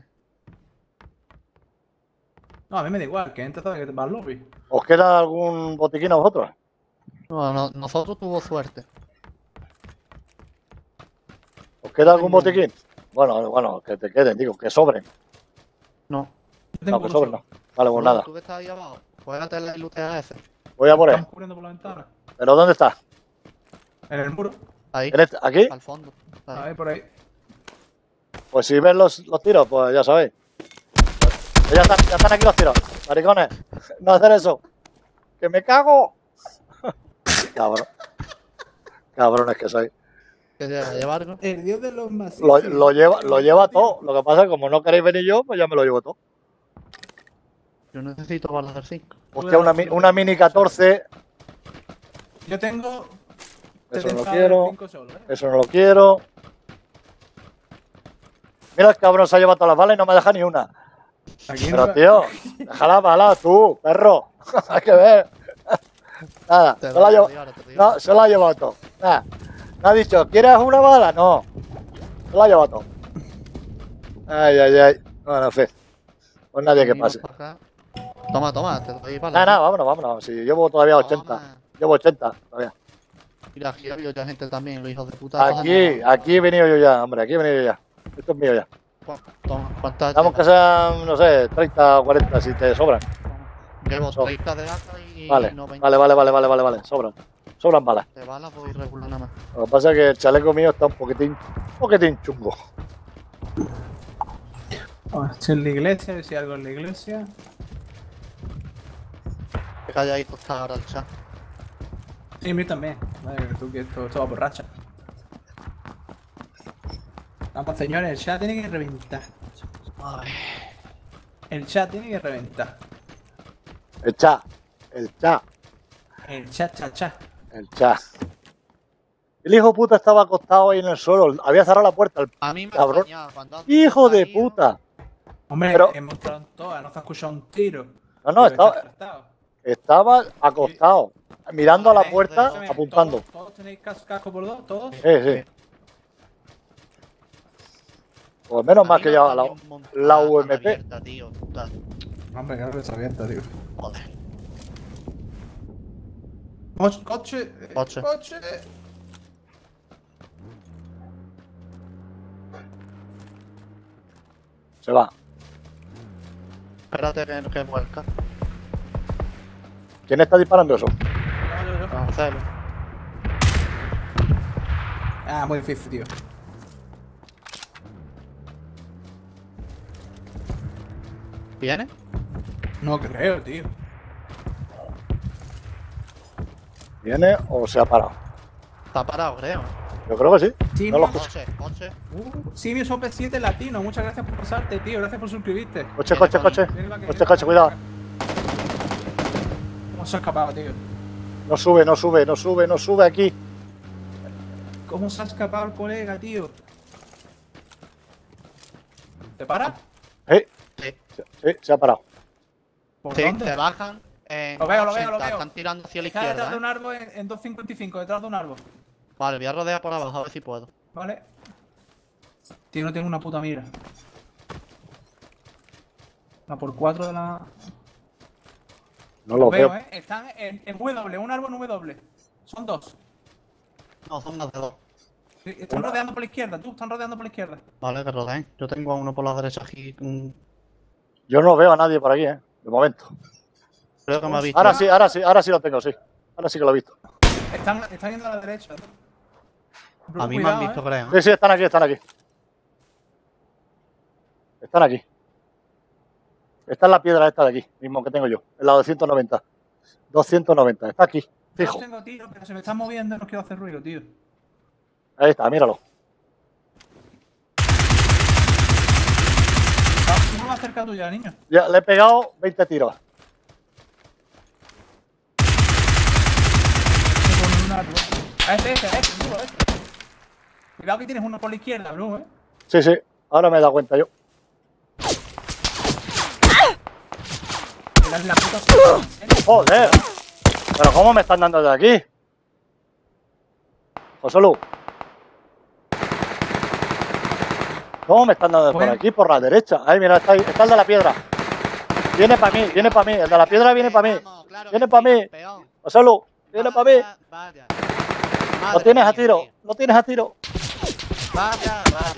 A: No, a mí me da igual, que entra que te va al lobby.
C: ¿os queda algún botiquín a vosotros?
B: No, no, nosotros tuvo suerte.
C: ¿Os queda algún botiquín? Bueno, bueno, que te queden, digo, que sobren.
B: No.
A: Yo tengo
C: No, que
A: uno
C: sobren
A: solo.
C: no. Vale, pues nada.
B: Tú que estás ahí abajo, juégate la y lootea ese.
C: Voy a por él.
A: Estamos cubriendo por la ventana.
C: ¿Pero dónde está?
A: En el muro.
B: Ahí,
C: ¿En este- ¿Aquí?
B: al fondo. Ahí.
A: Ahí, por ahí.
C: Pues si ves los, los tiros, pues ya sabéis. Pues ya están, ya están aquí los tiros. Maricones, no hacer eso. ¡Que me cago! Cabrón. Cabrones que soy.
B: ¿Qué lleva? ¿Lleva algo?
A: El dios de los masivos.
C: Lo, lo lleva, lo lleva todo. Lo que pasa es que como no queréis venir yo, pues ya me lo llevo todo.
B: Yo necesito balas del cinco.
C: Hostia, una, mi- una mini catorce.
A: Yo tengo.
C: Eso no lo
A: setenta
C: quiero.
A: cinco solo, ¿eh?
C: Eso no lo quiero. Mira, el cabrón se ha llevado todas las balas y no me deja ni una.
A: Aquí
C: Pero
A: no-
C: tío, deja las balas tú, perro. Hay que ver. Nada,
B: Te
C: se la ha
B: doy,
C: llevado.
B: te doy ahora, te doy
C: No,
B: ahora.
C: se la ha llevado todo. Nada. Me ha dicho, ¿quieres una bala? No. Se la ha llevado todo. Ay, ay, ay. Bueno, en fin. Pues nadie que
B: Venimos
C: pase.
B: para acá. Toma, toma, te doy balas.
C: Nada, nada, vámonos, vámonos. Si llevo todavía ochenta.
B: Toma.
C: Llevo ochenta todavía.
B: Mira, aquí ha habido ya gente también, los hijos de puta. estos
C: Aquí,
B: han-
C: aquí he venido yo ya, hombre. Aquí he venido yo ya. Esto es mío ya.
B: Cu- Toma, ¿cuántas
C: Damos que
B: llevas?
C: sean, no sé, treinta o cuarenta si te sobran.
B: Llevo
C: So-
B: treinta de lata y
C: Vale,
B: noventa
C: vale, vale, vale, vale, vale, vale. Sobran. Sobran balas.
B: de balas, voy regular nada más.
C: Lo que pasa es que el chaleco mío está un poquitín, un poquitín chungo.
A: Ah, estoy en la iglesia, a ver si hay algo en la iglesia.
B: Que calladito está ahora el chat.
A: Sí, a mí también. Vale, que tú que esto, esto va por racha. Vamos, señores, el chat tiene que reventar.
B: Ay,
A: El chat tiene que reventar.
C: El chat, el chat,
A: El chat, chat, chat.
C: el chat. El hijo puta estaba acostado ahí en el suelo. Había cerrado la puerta. El
B: a mí me
C: Cabrón.
B: extrañaba cuando has
C: hijo de
B: caído,
C: puta.
A: Hombre,
C: Pero-
A: hemos entrado en todas, no se ha escuchado un tiro.
C: No, no,
A: Pero
C: estaba,
A: está afectado.
C: estaba acostado. Mirando a la
B: Vale,
C: puerta,
B: entonces,
C: apuntando.
A: ¿Todos, todos tenéis cas- casco por dos? ¿Todos?
C: Sí, sí. Pues menos
B: a
C: mal
B: mí
C: que
B: me
C: llevaba la,
B: extrañó un montón
C: la
B: la
C: U M P.
B: abierta, tío, puta.
A: Hombre, claro que está abierta, tío.
B: Joder.
A: Coche, coche, eh,
B: Coche.
A: coche.
C: Se va.
B: Espérate que, que vuelca.
C: ¿Quién está disparando eso?
A: Yo, yo, yo.
B: Vamos a hacerlo.
A: Ah, muy difícil, tío.
B: ¿Viene?
A: No creo, tío.
C: ¿Viene o se ha parado?
B: Está parado, creo.
C: Yo creo que sí.
A: Sí,
C: No lo
A: mira.
C: escucho.
B: Coche, coche.
A: Uh, Simios O P siete Latino, muchas gracias por pasarte, tío. Gracias por suscribirte.
C: Coche, coche, coche.
A: Ven para que-
C: Coche, coche, cuidado.
A: ¿Cómo se ha escapado, tío?
C: No sube, no sube, no sube, no sube aquí.
A: ¿Cómo se ha escapado el colega, tío? ¿Te para?
C: Sí,
B: Sí.
C: sí, se ha parado.
A: ¿Por
B: Sí,
A: dónde?
B: te bajan en
A: Lo veo, lo veo, lo
B: ochenta,
A: veo.
B: están tirando hacia la
A: Está detrás
B: izquierda,
A: de
B: ¿eh?
A: un árbol en, en dos cincuenta y cinco, detrás de un árbol.
B: Vale, voy a rodear por abajo a ver si puedo.
A: ¿Vale? Tío, no tengo una puta mira. La por cuatro de la...
C: No los
A: veo,
C: veo.
A: ¿eh? Están en, en W, un árbol en W. Son dos.
B: No, son más de dos.
A: Sí, están
C: Una.
A: rodeando por la izquierda, tú, están rodeando por la izquierda.
B: Vale, que rodeen. Yo tengo a uno por la derecha aquí. mm,
C: Yo no veo a nadie por aquí, ¿eh? De momento.
B: Creo que me ha visto.
C: Ahora sí, ahora sí, ahora sí lo tengo, sí. Ahora sí que lo he visto.
A: Están, están yendo a la derecha. Bro,
B: A mí me
A: cuidado,
B: han visto,
A: ¿eh?
B: creo.
C: Sí, sí, están aquí, están aquí. Están aquí. Está en la piedra esta de aquí, mismo que tengo yo. En la doscientos noventa. doscientos noventa, está aquí,
A: Yo
C: fijo.
A: los tengo, tío, pero se me están moviendo y no quiero hacer ruido, tío.
C: Ahí está, míralo.
A: Ah, uno más cerca tuya, niño.
C: Ya, le he pegado veinte tiros.
A: Con un árbol. A este, este, a este, bro, este. Cuidado que tienes uno por la izquierda, bro, eh.
C: Sí, sí, ahora me he dado cuenta yo.
A: Mirad la puta suerte.
C: Joder. Pero ¿cómo me están dando de aquí? José Lu. ¿Cómo me están dando de por
A: Bueno.
C: aquí? Por la derecha. Ahí, mira, está, ahí, está el de la piedra. Viene para mí, viene para mí. El de la piedra viene para mí.
B: Vamos, claro
C: Viene
B: que
C: pa'
B: sí,
C: mí.
B: campeón.
C: José Lu, viene para mí.
B: Vaya, vaya.
C: Lo
B: Madre
C: tienes a
B: mía,
C: tiro,
B: tío.
C: lo tienes a tiro.
B: Vaya, vaya.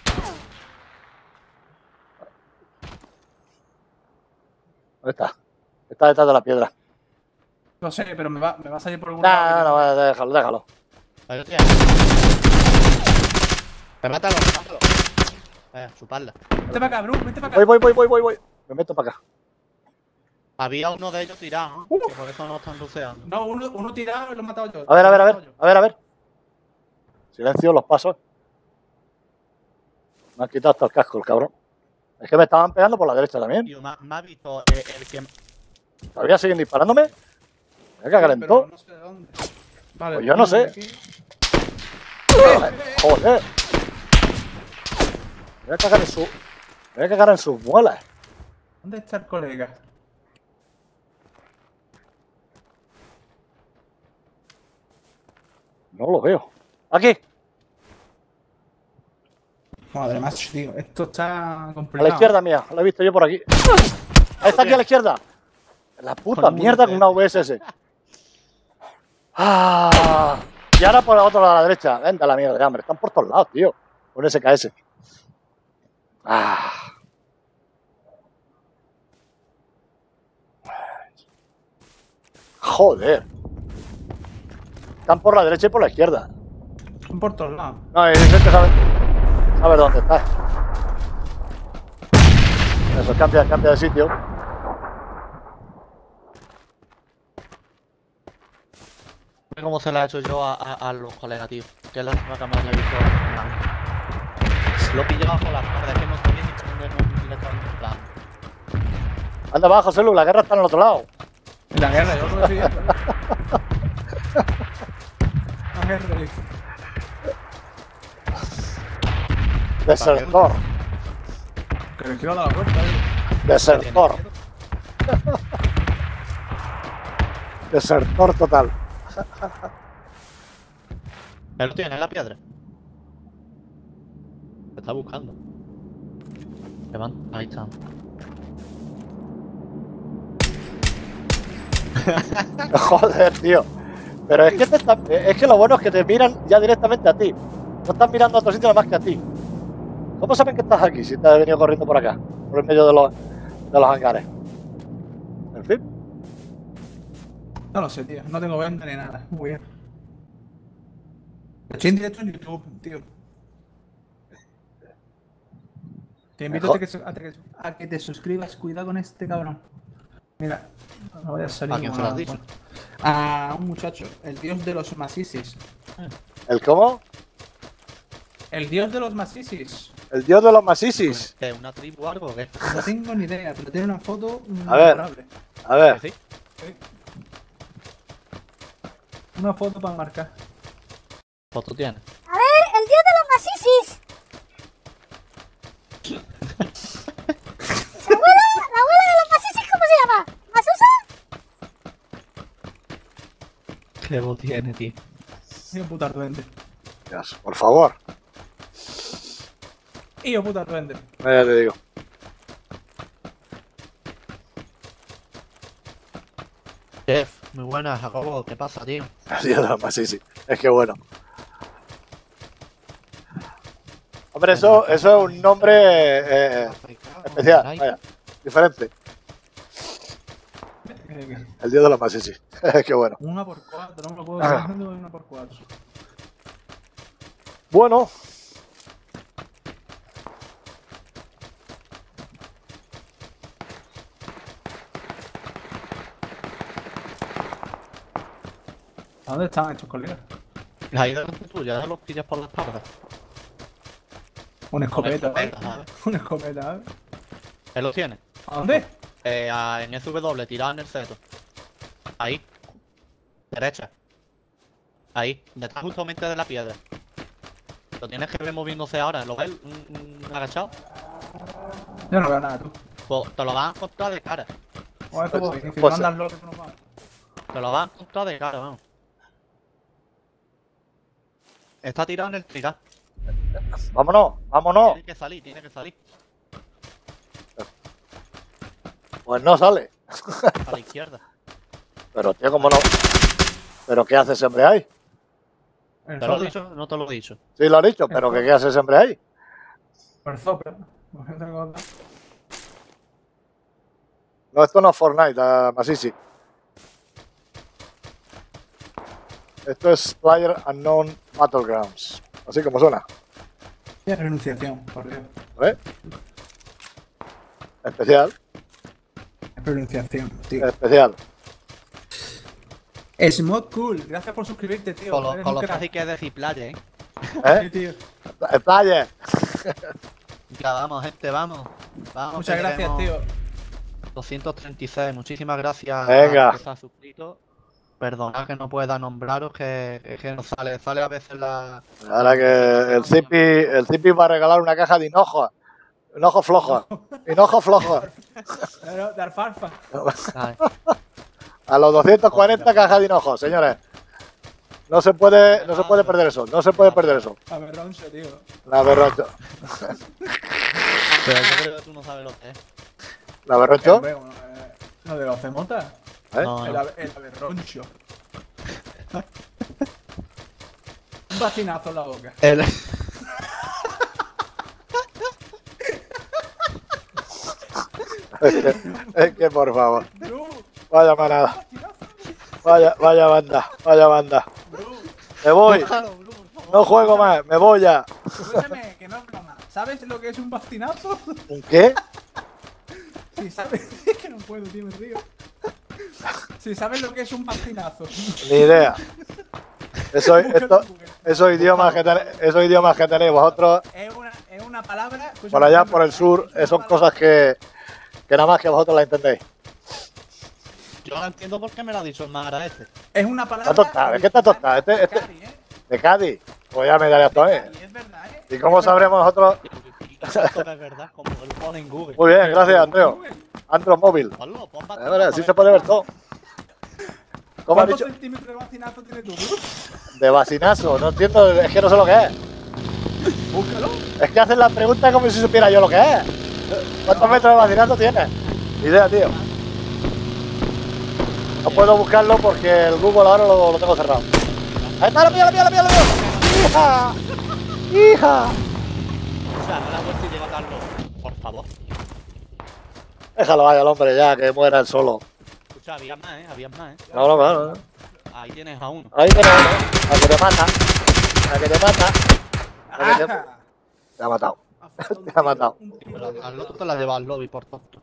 C: ¿Dónde está? Está detrás de la piedra.
A: No sé, pero me va, me va a salir por algún
C: No,
A: lado.
C: no, no, déjalo, déjalo.
B: Ahí lo tienes. Remátalo, remátalo. Eh, chuparla.
A: Vente para acá, bro, vente para acá.
C: Voy, voy, voy, voy, voy, voy. Me meto para acá.
B: Había uno de ellos tirado, ¿no? Que por eso no están luceando.
A: No, uno, uno tirado y lo he matado yo.
C: A ver, a ver, a
A: Lo he
C: ver,
A: matado
C: a ver, a ver. Silencio, los pasos. Me han quitado hasta el casco, el cabrón. Es que me estaban pegando por la derecha también.
B: Tío, me, ha- me ha visto el, el que...
C: ¿Todavía siguen disparándome? Me voy a cagar
A: yo.
C: en
A: Pero
C: todo.
A: no sé de dónde. Vale,
C: Pues yo no sé.
A: aquí.
C: Joder. Me voy a cagar en su. Me voy a cagar en sus muelas.
A: ¿Dónde está el colega?
C: No lo veo. Aquí,
A: Madre macho, tío. Esto está
C: a
A: complicado.
C: la izquierda mía. Lo he visto yo por aquí. Ahí está aquí a la izquierda. La puta
B: Con un
C: mierda con una V S S. Ah, y ahora por el otro lado a la derecha. Vente a la mierda, hombre. Están por todos lados, tío. Con S K S. Ah. Joder. Están por la derecha y por la izquierda.
A: Son por todos lados.
C: No, y dices que sabe, sabe dónde está. Eso, cambia, cambia de sitio.
B: Mira cómo se la he hecho yo a, a, a los colegas, tío. Que es la última que me haya visto. Lo he pillado bajo la cuerda, es que no estoy viendo en un directamente en plan.
C: Anda abajo, Celu, la guerra está en el otro lado.
A: En la guerra, yo lo estoy viendo. La guerra, dice.
C: Desertor,
A: Que me quiero dar la vuelta, eh.
C: desertor. Desertor total.
B: Él lo tiene en la piedra. Se está buscando. Levanta, ahí está.
C: Joder, tío. Pero es que, te están- es que lo bueno es que te miran ya directamente a ti. No están mirando a otro sitio nada más que a ti. ¿Cómo saben que estás aquí si te has venido corriendo por acá? Por el medio de los, de los hangares. En fin.
A: No lo sé, tío. No tengo venta ni nada. Muy bien. Estoy en directo en YouTube, tío. Te invito a que, su- a, que, a que te suscribas. Cuidado con este cabrón. Mira, no voy a salir.
B: ¿A quién se lo has dicho?
A: A un muchacho, el dios de los masisis.
C: ¿El cómo?
A: El dios de los masisis.
C: El dios de los masisis.
B: ¿Qué? ¿Una tribu o algo o qué?
A: No tengo ni idea, pero tiene una foto
C: A ver.
A: memorable.
C: A ver.
B: ¿Sí?
A: Una foto para marcar.
B: ¿Foto tiene?
D: A ver, el dios de los masisis. ¿La abuela? ¿La abuela de los masisis cómo se llama? ¿Masusa?
B: ¿Qué voz tiene, tío?
A: Hijo puta duende.
C: Dios, por favor.
A: Hijo puta duende.
C: Ya te digo.
B: Chef, muy buenas, Jacobo, ¿qué pasa, tío?
C: Así es, más, sí, sí. Es que bueno. Hombre, eso, eso es un nombre eh, especial, vaya, diferente.
A: Eh,
C: El dios de los más, sí, sí. Qué bueno.
A: Una por cuatro, no me lo puedo
C: Ah.
A: hacer una por cuatro.
C: Bueno,
A: ¿A dónde están estos colegas?
B: Ahí delante tuya, ya los pillas por la espalda.
A: Una escopeta,
B: Con
A: ¿eh?
B: escopeta, ¿sabes?
A: Una escopeta, ¿eh?
B: Él lo tiene.
A: ¿A dónde?
B: Eh, a- en S W, tirado en el seto. Ahí. Derecha. Ahí, detrás justamente de la piedra. Lo tienes que ver moviéndose ahora, ¿lo ves? Un, un agachado.
A: Yo no veo nada, tú.
B: Pues te lo vas a encontrar de cara.
A: O es como, si
C: Pues-
A: me mandas lo que tú no vas.
B: Te lo vas a encontrar de cara, vamos. Está tirado en el trigal.
C: vámonos, vámonos.
B: Tiene que salir, tiene que salir.
C: Pues no sale.
B: A la izquierda.
C: Pero tío, ¿cómo no? ¿Pero qué hace ese hombre ahí?
A: El
B: ¿Te lo he
A: sopla.
B: dicho? No te lo he dicho.
C: Sí, lo has dicho, pero ¿qué, qué hace ese hombre ahí?
A: El sopla. No sé otra cosa.
C: No, esto no es Fortnite, uh, Masisi. Esto es Player Unknown Battlegrounds. Así como suena,
A: Qué renunciación, por Dios.
C: ¿vale? Especial,
A: Es renunciación, tío.
C: especial.
A: Smod Cool, gracias por suscribirte, tío.
B: Con, lo-
A: Eres
B: con
A: un
B: lo
A: crack.
B: fácil que es decir playa, ¿eh?
A: Sí,
C: ¿Eh?
A: tío.
C: El Player.
B: Ya, vamos, gente, vamos. Vamos.
A: Muchas
B: que
A: gracias,
B: queremos
A: tío.
B: doscientos treinta y seis, muchísimas gracias.
C: Venga.
B: a que se ha suscrito. Perdonad que no pueda nombraros, que, es que no sale, sale a veces la.
C: Ahora que el Zipi, el Zipi va a regalar una caja de hinojos. Hinojos flojos. Hinojos flojos.
A: Pero de alfalfa.
B: Vale.
C: A los doscientos cuarenta cajas de hinojos, señores. No se puede, no se puede perder eso. No se puede perder eso.
A: A ver, Roncho, tío.
C: La berroncho.
B: Pero yo creo que tú no sabes lo que es.
C: La berroncho.
A: Hombre, bueno, eh, Lo de los cemotas.
C: ¿Eh?
B: No,
A: El,
B: no.
A: ave- el aberroncho. Un bastinazo en la boca.
B: El-
C: Es que, es que, por favor.
A: Bru,
C: Vaya manada.
A: bastinazo,
C: Vaya, vaya banda. Vaya banda.
A: Bru.
C: Me voy.
B: Déjalo, Bru, por favor.
C: No juego más. Me voy ya.
A: Escúchame, que no es broma. ¿Sabes lo que es un bastinazo?
C: ¿Un qué?
A: Si sabes. Es que no puedo, tío, me río. Si sabes lo que es un bastinazo.
C: Ni idea. Eso, esto, esos idiomas que tenéis, esos idiomas que tenéis vosotros
A: Es una, es una palabra. escúchame,
C: por allá
A: es
C: por el
A: una-
C: sur,
A: es una
C: eh, son
A: palabra-
C: cosas que, que nada más que vosotros las entendéis.
B: Yo no entiendo por qué me lo ha dicho el Mara este.
A: Es una palabra.
C: Está tostada, es que está tostada, este- este-
A: Cari, ¿eh?
C: De Cádiz. Pues ya me daré esto a mí.
A: Y es verdad, ¿eh?
C: ¿Y cómo sabremos nosotros?
B: Y esto que es verdad, como lo pone en Google.
C: Muy bien, gracias, Andreo. Android móvil.
B: Ponlo, pon
C: A
B: bastante,
C: ver,
B: a
C: así
B: ver.
C: se puede ver todo. ¿Cómo has
A: ¿Cuántos
C: dicho?
A: centímetros de bastinazo tienes tú?
C: De bacinazo. No entiendo, es que no sé lo que es.
A: Búscalo.
C: Es que hacen la pregunta como si supiera yo lo que es. ¿Cuántos metros de bacinazo tienes? Ni idea, tío. No puedo buscarlo porque el Google ahora lo, lo tengo cerrado. ¡Ahí está! ¡Lo mío, lo mío, lo mío, lo mío! ¡Hija! ¡Hija!
B: O sea, no la vuelta y llega Carlos. Por favor.
C: Déjalo vaya el hombre ya, que muera él solo.
B: Escucha, había más, ¿eh? Había más, ¿eh?
C: No, no, claro. no.
B: Ahí tienes a uno.
C: Ahí tienes uno. A que te mata. A que te mata. A que te,
A: Ah,
C: te ha matado.
A: un
C: Te ha matado.
A: tío, un tío.
B: Pero al otro te la lleva al lobby por tonto.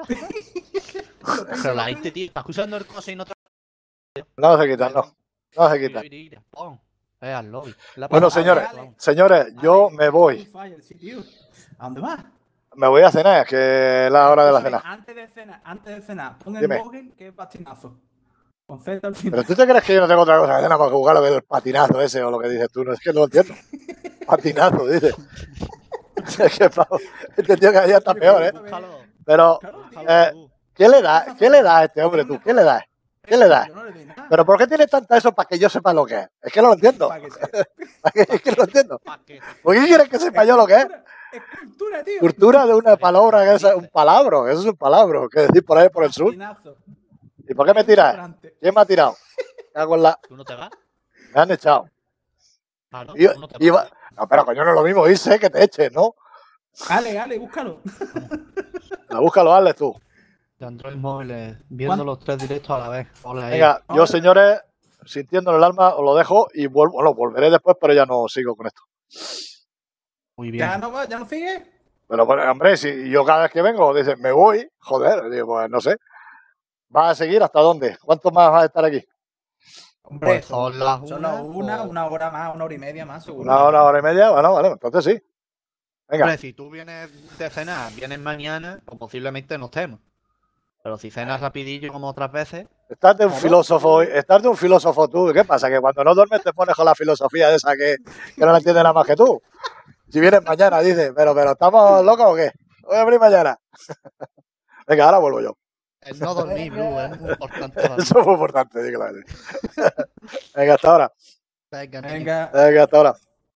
B: Pero la gente, tío, está escuchando el cosa y no te
C: No se quitan, no. No se quitan.
B: Pon. Eh, al lobby. La
C: Bueno,
B: pasada,
C: señores,
B: vamos.
C: señores, yo
A: Ale,
C: me voy.
A: Fire, sí, tío. ¿A dónde vas?
C: Me voy a cenar, es que es la hora de la cena.
A: Antes de cenar, antes de cenar, pon
C: Dime.
A: en Google que es bastinazo. Con Z al final.
C: Pero tú te crees que yo no tengo otra cosa que hacer nada más que jugar lo que es el patinazo ese o lo que dices tú. No es que no lo entiendo. Patinazo, dices. Es que, pavo, este tío que ya está peor, ¿eh?
B: Búscalo.
C: Pero,
A: Claro, tío.
C: eh, ¿qué le da? ¿Qué le da a este hombre tú? ¿Qué le das? ¿Qué le das?
A: Yo no le doy nada.
C: ¿Pero por qué tiene tanta eso para que yo sepa lo que es? Es que no lo entiendo.
A: Para que te-
C: Es que no lo entiendo.
B: Pa' que-
C: ¿Por qué quieres que sepa yo lo que es?
A: Es cultura, tío.
C: Cultura de una palabra que es un palabro. Eso es un palabro. Que decir por ahí por el sur.
A: Bastinazo.
C: ¿Y por qué me tiras? ¿Quién me ha tirado? Cago en la...
B: ¿Tú no te vas?
C: Me han echado.
B: Claro,
C: Y-
B: tú no te
C: iba-
B: vas.
C: No, pero coño, no es lo mismo irse que te eches, ¿no?
A: Ale, Ale, búscalo.
C: La búscalo, Alex, tú.
B: De Android móviles, viendo
A: ¿Cuándo?
B: los tres directos a la vez. Ole ahí.
C: Venga, yo,
A: Ahora-
C: señores, sintiendo en el alma, os lo dejo y vuelvo. Bueno, volveré después, pero ya no sigo con esto.
B: Muy bien.
A: ¿Ya no, va- ya no sigue?
C: Pero, bueno, hombre, si yo cada vez que vengo, dicen, me voy, joder, digo, pues no sé. ¿Vas a seguir hasta dónde? ¿Cuánto más vas a estar aquí?
A: Hombre,
B: Pues son las una.
A: solo una,
B: o-
A: una hora más, una hora y media más, seguro.
C: ¿Una hora, hora y media? Bueno, vale, entonces sí. Venga,
B: Hombre, si tú vienes de cenar, vienes mañana, pues posiblemente no estemos. Pero si cenas rapidillo como otras veces,
C: estás de un
A: Claro.
C: filósofo hoy, estás de un filósofo tú. ¿Qué pasa? Que cuando no duermes te pones con la filosofía esa que, que no la entiende nada más que tú. Si vienes mañana, dices, pero, pero, ¿estamos locos o qué? Voy a abrir mañana. Venga, ahora vuelvo yo.
B: el no dormir, Blue, es muy importante. dormir.
C: Eso es muy importante, sí, claro. Venga, hasta ahora.
B: Venga, niño.
A: Venga.
C: Venga, hasta ahora.